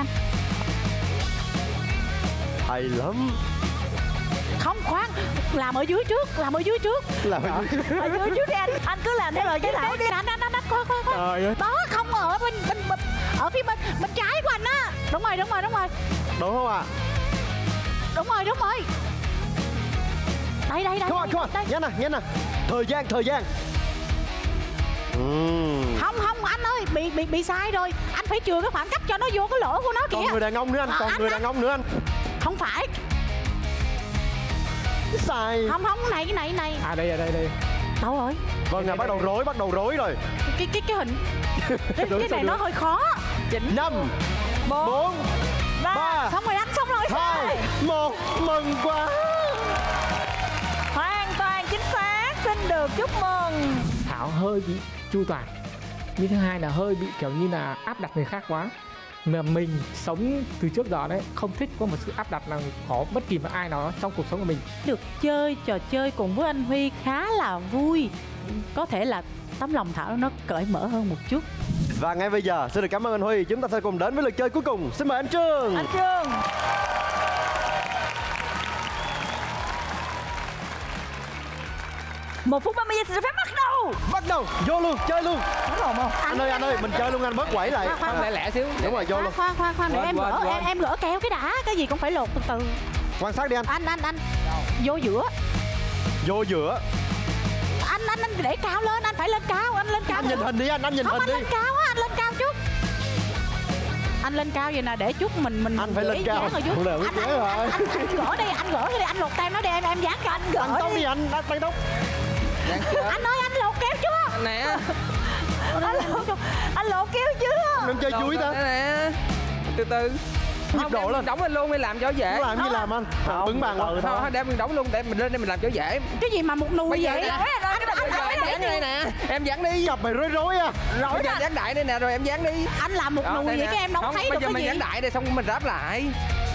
Hay lắm. Không khoan, làm ở dưới trước. Làm ở dưới trước. Ở dưới trước đi anh. Anh cứ làm theo lời với Thảo đi. Anh coi. Đó không ở bên ở phía bên trái của anh á. Đúng rồi. Đúng không ạ? Đúng rồi. Đây. Come on. Nhanh nè. Thời gian. Không anh ơi, bị sai rồi. Anh phải chừa cái khoảng cách cho nó vô cái lỗ của nó kìa. Còn người đàn ông nữa anh. Không phải. Sai. Không, này. Đây. Đâu rồi? Vâng ạ, bắt đầu rối rồi. Cái hình. Cái này nó hơi khó. 5 4 3 Xong rồi anh, xong rồi. 2 1. Mừng quá. Hoàn toàn chính xác. Xin được chúc mừng. Thảo hơi bị chu toàn. Như thứ hai là hơi bị kiểu như là áp đặt người khác quá. Mà mình sống từ trước giờ đấy, không thích có một sự áp đặt nào có bất kỳ một ai nào trong cuộc sống của mình. Được chơi trò chơi cùng với anh Huy khá là vui. Có thể là tấm lòng Thảo nó cởi mở hơn một chút. Và ngay bây giờ xin được cảm ơn anh Huy. Chúng ta sẽ cùng đến với lượt chơi cuối cùng. Xin mời anh Trương. 1 phút 30 giây xin được phép bắt đầu. Vô luôn, chơi luôn. Không. Anh ơi, mình chơi luôn anh, bớt quẩy lại. Không, lẹ xíu. Đúng rồi, vô luôn. Khoan để em gỡ keo cái đã. Cái gì cũng phải lột từ từ. Quan sát đi anh. Anh vô giữa. Anh để cao lên, anh phải lên cao, anh lên cao. Anh nhìn hình đi anh, nhìn hình đi. Lên cao á, anh lên cao chút. Anh lên cao vậy nè, để chút mình anh phải lên cao. Anh gỡ đi, anh lột tem nó đi, em dán cho anh gỡ. Tăng tốc đi anh, tăng tốc. Anh ơi, anh lột kéo chưa? Nè. Anh lột kéo chưa? Đừng chơi vui ta. Nè. Từ. Nhịp độ lên. Đóng lên luôn đi làm cho dễ. Làm gì làm anh? Vững vàng thôi. Thôi đem mình đóng luôn để mình lên đây mình làm cho dễ. Cái gì mà một nùi vậy? Anh dán đây nè. Em dán đi. Cặp mày rối à. Rồi dán đại đây nè, rồi em dán đi. Anh làm một nùi vậy cái em đâu thấy được cái gì. Bây giờ mình dán đại đây xong mình ráp lại.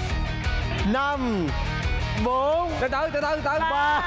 5 4 từ 3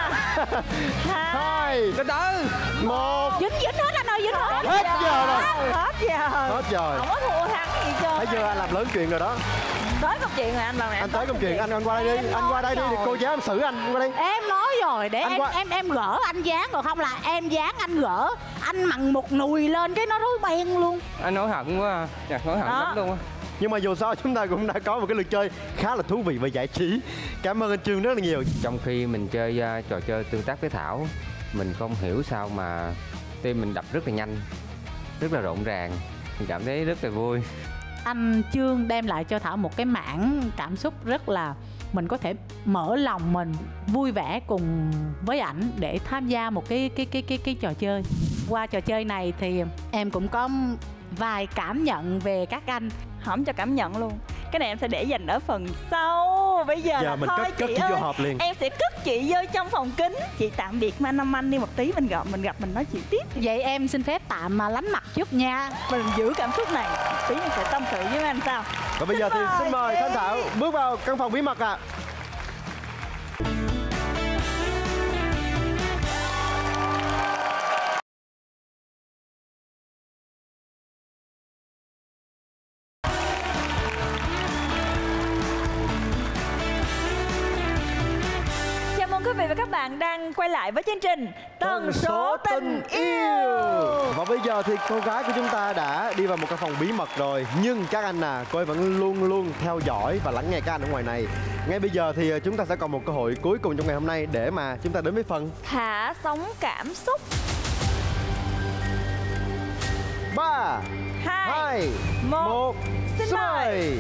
2 từ 1. Dính hết anh ơi, dính hết. Hết giờ rồi. Hết giờ. Không có thua thắng gì trơn. Bây giờ anh làm lớn chuyện rồi đó. Tới công chuyện rồi anh làm này. Anh tới công chuyện, anh qua đây đi. Anh qua đây đi, cô giáo em xử anh qua đây. Em nói rồi, để em gỡ anh dán, rồi không là em dán anh gỡ. Anh mặn một nùi lên cái nó rối beng luôn. Anh hối hận quá. Hối hận lắm luôn á. Nhưng mà dù sao chúng ta cũng đã có một cái lượt chơi khá là thú vị và giải trí. Cảm ơn anh Trương rất là nhiều. Trong khi mình chơi trò chơi tương tác với Thảo, mình không hiểu sao mà tim mình đập rất là nhanh, rất là rộn ràng. Mình cảm thấy rất là vui. Anh Trương đem lại cho Thảo một cái mảng cảm xúc rất là mình có thể mở lòng mình vui vẻ cùng với ảnh để tham gia một cái trò chơi. Qua trò chơi này thì em cũng có vài cảm nhận về các anh. Không cho cảm nhận luôn. Cái này em sẽ để dành ở phần sau. Bây giờ là mình thôi cất chị vô ơi, hộp liền. em sẽ cất chị vô trong phòng kính. Chị tạm biệt Mai Năm Anh đi một tí, mình gặp mình nói chuyện tiếp. Vậy em xin phép tạm lánh mặt chút nha. Mình giữ cảm xúc này. Tí mình sẽ tâm sự với anh sau. Và bây giờ thì xin mời Thanh Thảo bước vào căn phòng bí mật ạ. bạn đang quay lại với chương trình Tần số tình yêu. Và bây giờ thì cô gái của chúng ta đã đi vào một căn phòng bí mật rồi. Nhưng các anh cô ấy vẫn luôn luôn theo dõi và lắng nghe các anh ở ngoài này. Ngay bây giờ thì chúng ta sẽ còn một cơ hội cuối cùng trong ngày hôm nay để mà chúng ta đến với phần thả sóng cảm xúc. 3, 2, 1, xin mời.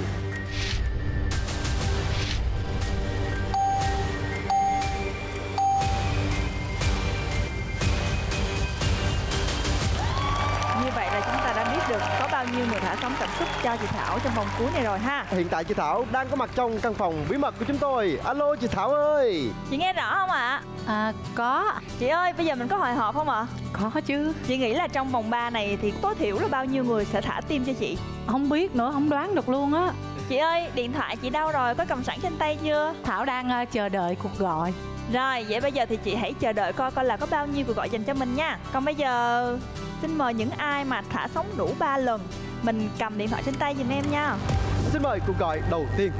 Như vậy là chúng ta đã biết được có bao nhiêu người thả sóng cảm xúc cho chị Thảo trong vòng cuối này rồi ha. Hiện tại chị Thảo đang có mặt trong căn phòng bí mật của chúng tôi. Alo chị Thảo ơi. Chị nghe rõ không ạ? Có. Chị ơi, bây giờ mình có hồi hộp không ạ? Có chứ. Chị nghĩ là trong vòng 3 này thì tối thiểu là bao nhiêu người sẽ thả tim cho chị? Không biết nữa, không đoán được luôn á. Chị ơi, điện thoại chị đâu rồi? Có cầm sẵn trên tay chưa? Thảo đang chờ đợi cuộc gọi. Rồi, vậy bây giờ thì chị hãy chờ đợi coi là có bao nhiêu cuộc gọi dành cho mình nha. Còn bây giờ xin mời những ai mà thả sóng đủ 3 lần mình cầm điện thoại trên tay giùm em nha. Xin mời cuộc gọi đầu tiên.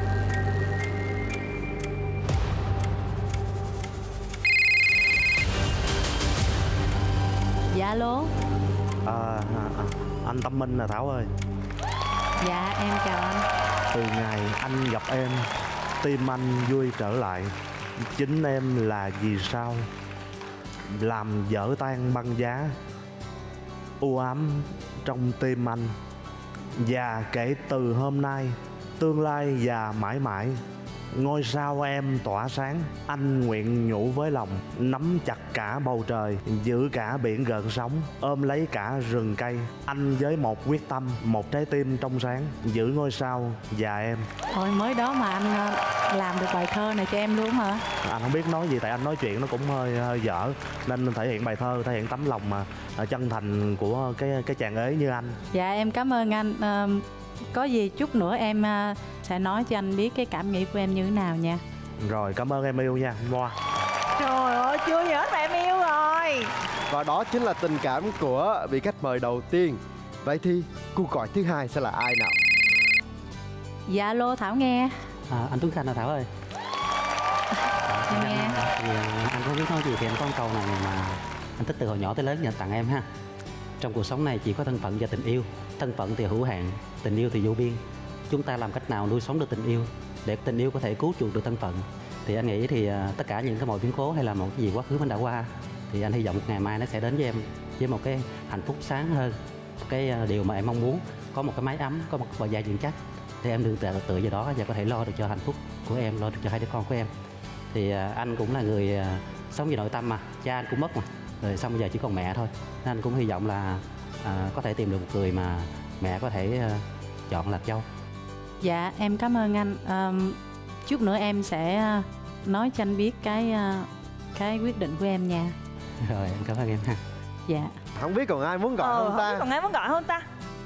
Dạ alo. Anh Tâm Minh là Thảo ơi. Dạ em chào anh. Từ ngày anh gặp em, tim anh vui trở lại. Chính em là vì sao làm vỡ tan băng giá u ám trong tim anh. Và kể từ hôm nay, tương lai và mãi mãi, ngôi sao em tỏa sáng. Anh nguyện nhủ với lòng, nắm chặt cả bầu trời, giữ cả biển gợn sóng, ôm lấy cả rừng cây. Anh với một quyết tâm, một trái tim trong sáng, giữ ngôi sao và em. Thôi mới đó mà anh làm được bài thơ này cho em luôn hả? Anh không biết nói gì, tại anh nói chuyện nó cũng hơi dở, nên thể hiện bài thơ, thể hiện tấm lòng mà chân thành của cái chàng ế như anh. Dạ em cảm ơn anh. Có gì chút nữa em sẽ nói cho anh biết cái cảm nghĩ của em như thế nào nha. Rồi, cảm ơn em yêu nha. Moa. Trời ơi, chưa gì hết mà em yêu rồi. Và đó chính là tình cảm của vị khách mời đầu tiên. Vậy thì cuộc gọi thứ hai sẽ là ai nào? Dạ alo Thảo nghe. Anh Tuấn Khanh là Thảo ơi. Em nghe. Anh không biết nói gì thì anh có một câu này mà anh thích từ hồi nhỏ tới lớn dành tặng em ha. Trong cuộc sống này chỉ có thân phận và tình yêu. Thân phận thì hữu hạn, tình yêu thì vô biên. Chúng ta làm cách nào nuôi sống được tình yêu để tình yêu có thể cứu chuộc được thân phận. Thì anh nghĩ thì tất cả những cái mọi biến cố hay là một cái gì quá khứ mình đã qua, thì anh hy vọng một ngày mai nó sẽ đến với em với một cái hạnh phúc sáng hơn. Cái điều mà em mong muốn, có một cái mái ấm, có một bờ vai vững chắc, thì em đừng tự vào đó và có thể lo được cho hạnh phúc của em, lo được cho hai đứa con của em. Thì anh cũng là người sống vì nội tâm mà, cha anh cũng mất mà, rồi xong bây giờ chỉ còn mẹ thôi. Nên anh cũng hy vọng là có thể tìm được một người mà mẹ có thể chọn làm dâu. Dạ em cảm ơn anh. Chút nữa em sẽ nói cho anh biết cái quyết định của em nha. Rồi em cảm ơn em ha. Dạ. Không biết còn ai muốn gọi không ta? Không biết còn ai muốn gọi không ta?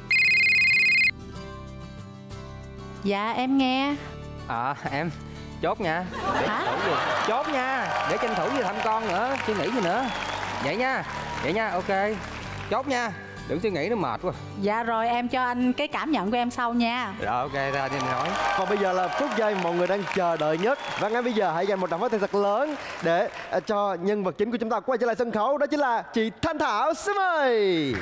Dạ em nghe. Em chốt nha. Hả? Chốt nha, để tranh thủ về thăm con nữa, suy nghĩ gì nữa. Vậy nha, ok. Chốt nha, đừng suy nghĩ nó mệt quá. Dạ rồi em cho anh cái cảm nhận của em sau nha. Rồi ok, ra đi nói. Còn bây giờ là phút giây mọi người đang chờ đợi nhất. Và ngay bây giờ hãy dành một tràng pháo tay thật lớn để cho nhân vật chính của chúng ta quay trở lại sân khấu. Đó chính là chị Thanh Thảo. Xin mời.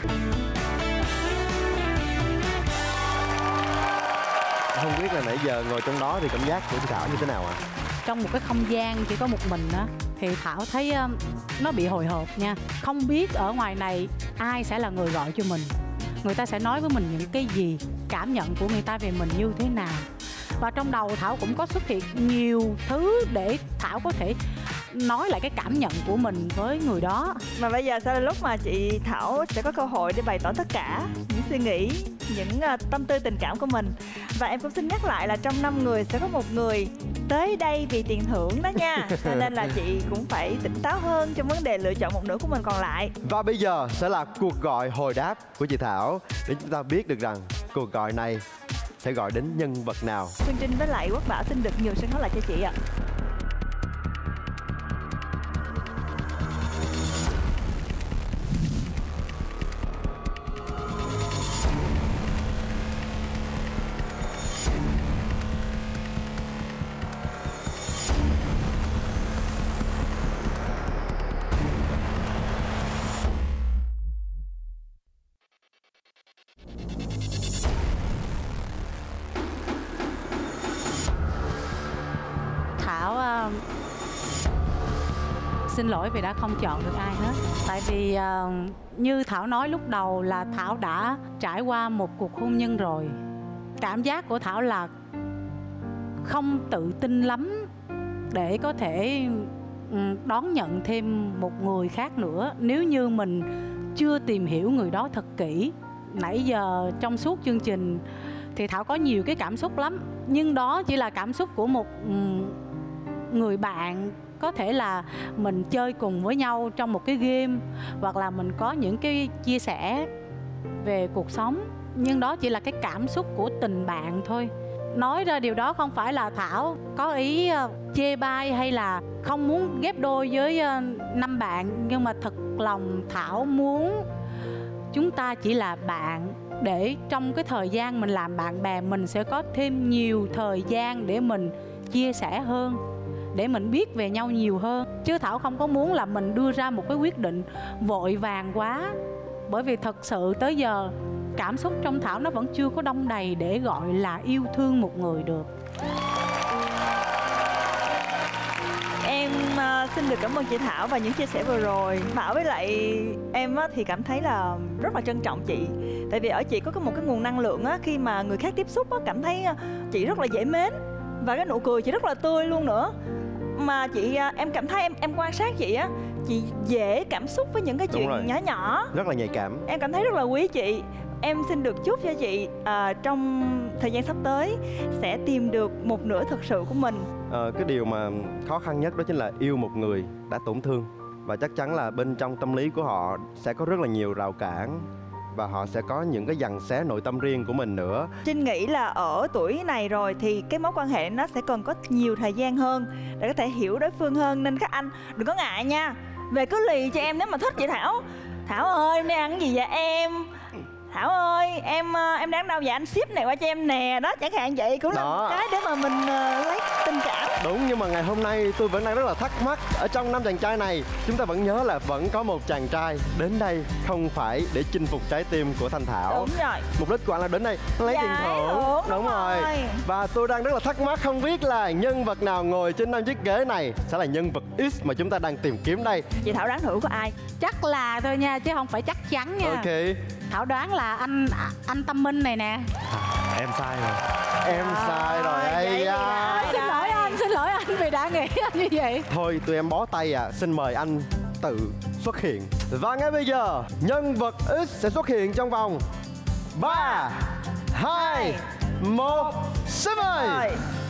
Không biết là nãy giờ ngồi trong đó thì cảm giác của chị Thảo như thế nào ạ? Trong một cái không gian chỉ có một mình á, thì Thảo thấy nó bị hồi hộp nha. Không biết ở ngoài này ai sẽ là người gọi cho mình, người ta sẽ nói với mình những cái gì, cảm nhận của người ta về mình như thế nào. Và trong đầu Thảo cũng có xuất hiện nhiều thứ để Thảo có thể nói lại cái cảm nhận của mình với người đó. Mà bây giờ sẽ là lúc mà chị Thảo sẽ có cơ hội để bày tỏ tất cả những suy nghĩ, những tâm tư tình cảm của mình. Và em cũng xin nhắc lại là trong 5 người sẽ có một người tới đây vì tiền thưởng đó nha. Cho nên là chị cũng phải tỉnh táo hơn trong vấn đề lựa chọn một nửa của mình còn lại. Và bây giờ sẽ là cuộc gọi hồi đáp của chị Thảo, để chúng ta biết được rằng cuộc gọi này sẽ gọi đến nhân vật nào. Phương Trinh với lại Quốc Bảo xin được nhường sân khấu lại cho chị ạ. Thảo xin lỗi vì đã không chọn được ai hết. Tại vì như Thảo nói lúc đầu là Thảo đã trải qua một cuộc hôn nhân rồi. Cảm giác của Thảo là không tự tin lắm để có thể đón nhận thêm một người khác nữa nếu như mình chưa tìm hiểu người đó thật kỹ. Nãy giờ trong suốt chương trình thì Thảo có nhiều cái cảm xúc lắm, nhưng đó chỉ là cảm xúc của một người bạn. Có thể là mình chơi cùng với nhau trong một cái game, hoặc là mình có những cái chia sẻ về cuộc sống, nhưng đó chỉ là cái cảm xúc của tình bạn thôi. Nói ra điều đó không phải là Thảo có ý chê bai hay là không muốn ghép đôi với năm bạn, nhưng mà thật lòng Thảo muốn chúng ta chỉ là bạn, để trong cái thời gian mình làm bạn bè mình sẽ có thêm nhiều thời gian để mình chia sẻ hơn, để mình biết về nhau nhiều hơn. Chứ Thảo không có muốn là mình đưa ra một cái quyết định vội vàng quá. Bởi vì thật sự tới giờ cảm xúc trong Thảo nó vẫn chưa có đong đầy để gọi là yêu thương một người được. Em xin được cảm ơn chị Thảo và những chia sẻ vừa rồi. Thảo với lại em thì cảm thấy là rất là trân trọng chị. Tại vì ở chị có một cái nguồn năng lượng khi mà người khác tiếp xúc cảm thấy chị rất là dễ mến. Và cái nụ cười chị rất là tươi luôn nữa. Mà chị, em cảm thấy em quan sát chị chị dễ cảm xúc với những cái chuyện nhỏ nhỏ. Rất là nhạy cảm. Em cảm thấy rất là quý chị. Em xin được chúc cho chị trong thời gian sắp tới sẽ tìm được một nửa thực sự của mình. Cái điều mà khó khăn nhất đó chính là yêu một người đã tổn thương. Và chắc chắn là bên trong tâm lý của họ sẽ có rất là nhiều rào cản. Và họ sẽ có những cái giằng xé nội tâm riêng của mình nữa. Trinh nghĩ là ở tuổi này rồi thì cái mối quan hệ nó sẽ cần có nhiều thời gian hơn để có thể hiểu đối phương hơn. Nên các anh đừng có ngại nha. Về cứ lì cho em nếu mà thích chị Thảo. Thảo ơi em đi ăn cái gì vậy em? Thảo ơi em đang đâu vậy anh ship này qua cho em nè. Đó chẳng hạn vậy cũng là một cái để mà mình lấy tình cảm. Đúng, nhưng mà ngày hôm nay tôi vẫn đang rất là thắc mắc. Ở trong 5 chàng trai này chúng ta vẫn nhớ là vẫn có một chàng trai đến đây không phải để chinh phục trái tim của Thanh Thảo. Đúng rồi. Mục đích của anh là đến đây lấy tiền thưởng. Đúng rồi. Và tôi đang rất là thắc mắc không biết là nhân vật nào ngồi trên 5 chiếc ghế này sẽ là nhân vật X mà chúng ta đang tìm kiếm đây. Chị Thảo đoán thử có ai? Chắc là thôi nha, chứ không phải chắc chắn nha. Ok. Thảo đoán là anh Tâm Minh này nè. Em sai rồi. Em sai rồi. Xin lỗi anh vì đã nghĩ như vậy. Thôi tụi em bó tay xin mời anh tự xuất hiện. Và ngay bây giờ nhân vật X sẽ xuất hiện trong vòng 3, 2, 1. Xin mời.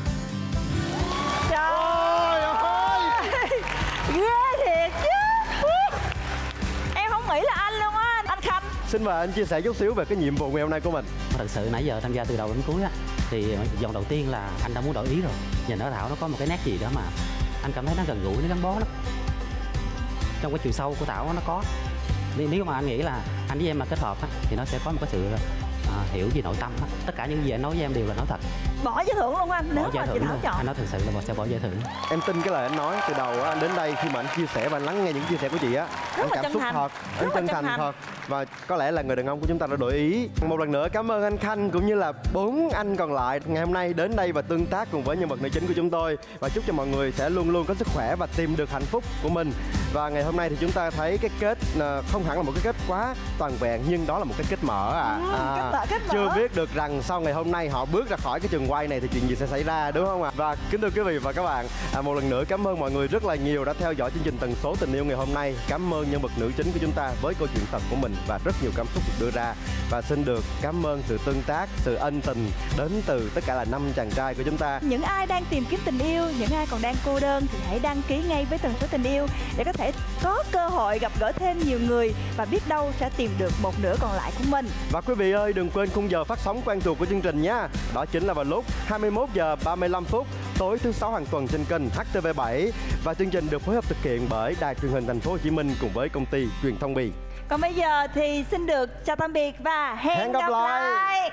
Trời ơi, ghê thiệt chứ. Em không nghĩ là anh luôn á, anh Khanh. Xin mời anh chia sẻ chút xíu về cái nhiệm vụ ngày hôm nay của mình. Thật sự nãy giờ tham gia từ đầu đến cuối thì vòng đầu tiên là anh đã muốn đổi ý rồi. Nhìn ở Thảo nó có một cái nét gì đó mà anh cảm thấy nó gần gũi, nó gắn bó lắm. Trong cái chiều sâu của Thảo nó có. Nếu mà anh nghĩ là anh với em mà kết hợp thì nó sẽ có một cái sự hiểu về nội tâm. Tất cả những gì anh nói với em đều là nói thật. Bỏ giải thưởng luôn anh, nếu mà chị Thảo chọn. Anh nói thực sự là sẽ bỏ giải thưởng. Em tin cái lời anh nói từ đầu anh đến đây, khi mà anh chia sẻ và anh lắng nghe những chia sẻ của chị anh cảm xúc thật, anh chân thành thật. Và có lẽ là người đàn ông của chúng ta đã đổi ý. Một lần nữa cảm ơn anh Khanh cũng như là 4 anh còn lại ngày hôm nay đến đây và tương tác cùng với nhân vật nữ chính của chúng tôi. Và chúc cho mọi người sẽ luôn luôn có sức khỏe và tìm được hạnh phúc của mình. Và ngày hôm nay thì chúng ta thấy cái kết không hẳn là một cái kết quá toàn vẹn, nhưng đó là một cái kết mở kết mở. Chưa biết được rằng sau ngày hôm nay họ bước ra khỏi cái trường quay này thì chuyện gì sẽ xảy ra, đúng không ạ? Và kính thưa quý vị và các bạn, một lần nữa cảm ơn mọi người rất là nhiều đã theo dõi chương trình Tần số tình yêu ngày hôm nay. Cảm ơn nhân vật nữ chính của chúng ta với câu chuyện thật của mình và rất nhiều cảm xúc được đưa ra. Và xin được cảm ơn sự tương tác, sự ân tình đến từ tất cả là 5 chàng trai của chúng ta. Những ai đang tìm kiếm tình yêu, những ai còn đang cô đơn thì hãy đăng ký ngay với Tần số tình yêu để có thể có cơ hội gặp gỡ thêm nhiều người và biết đâu sẽ tìm được một nửa còn lại của mình. Và quý vị ơi, đừng quên khung giờ phát sóng quen thuộc của chương trình nhé. Đó chính là vào lúc 21 giờ 35 phút tối thứ 6 hàng tuần trên kênh HTV7. Và chương trình được phối hợp thực hiện bởi Đài Truyền hình Thành phố Hồ Chí Minh cùng với công ty Truyền thông Bì. Còn bây giờ thì xin được chào tạm biệt và hẹn gặp lại.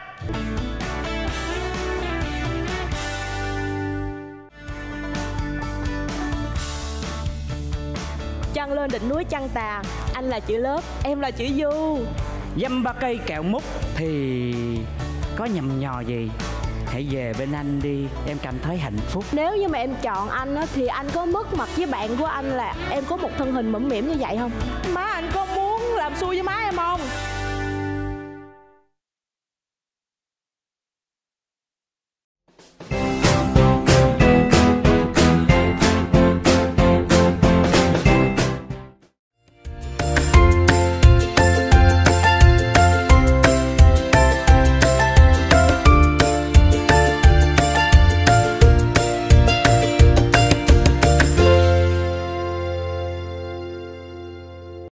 Trăng lên đỉnh núi Trăng Tà, anh là chữ lớp, em là chữ Du. Dăm ba cây kẹo mút thì có nhầm nhò gì? hãy về bên anh đi, em cảm thấy hạnh phúc. Nếu như mà em chọn anh á, thì anh có mất mặt với bạn của anh là em có một thân hình mũm mĩm như vậy không? Má anh có muốn làm xui với má em không?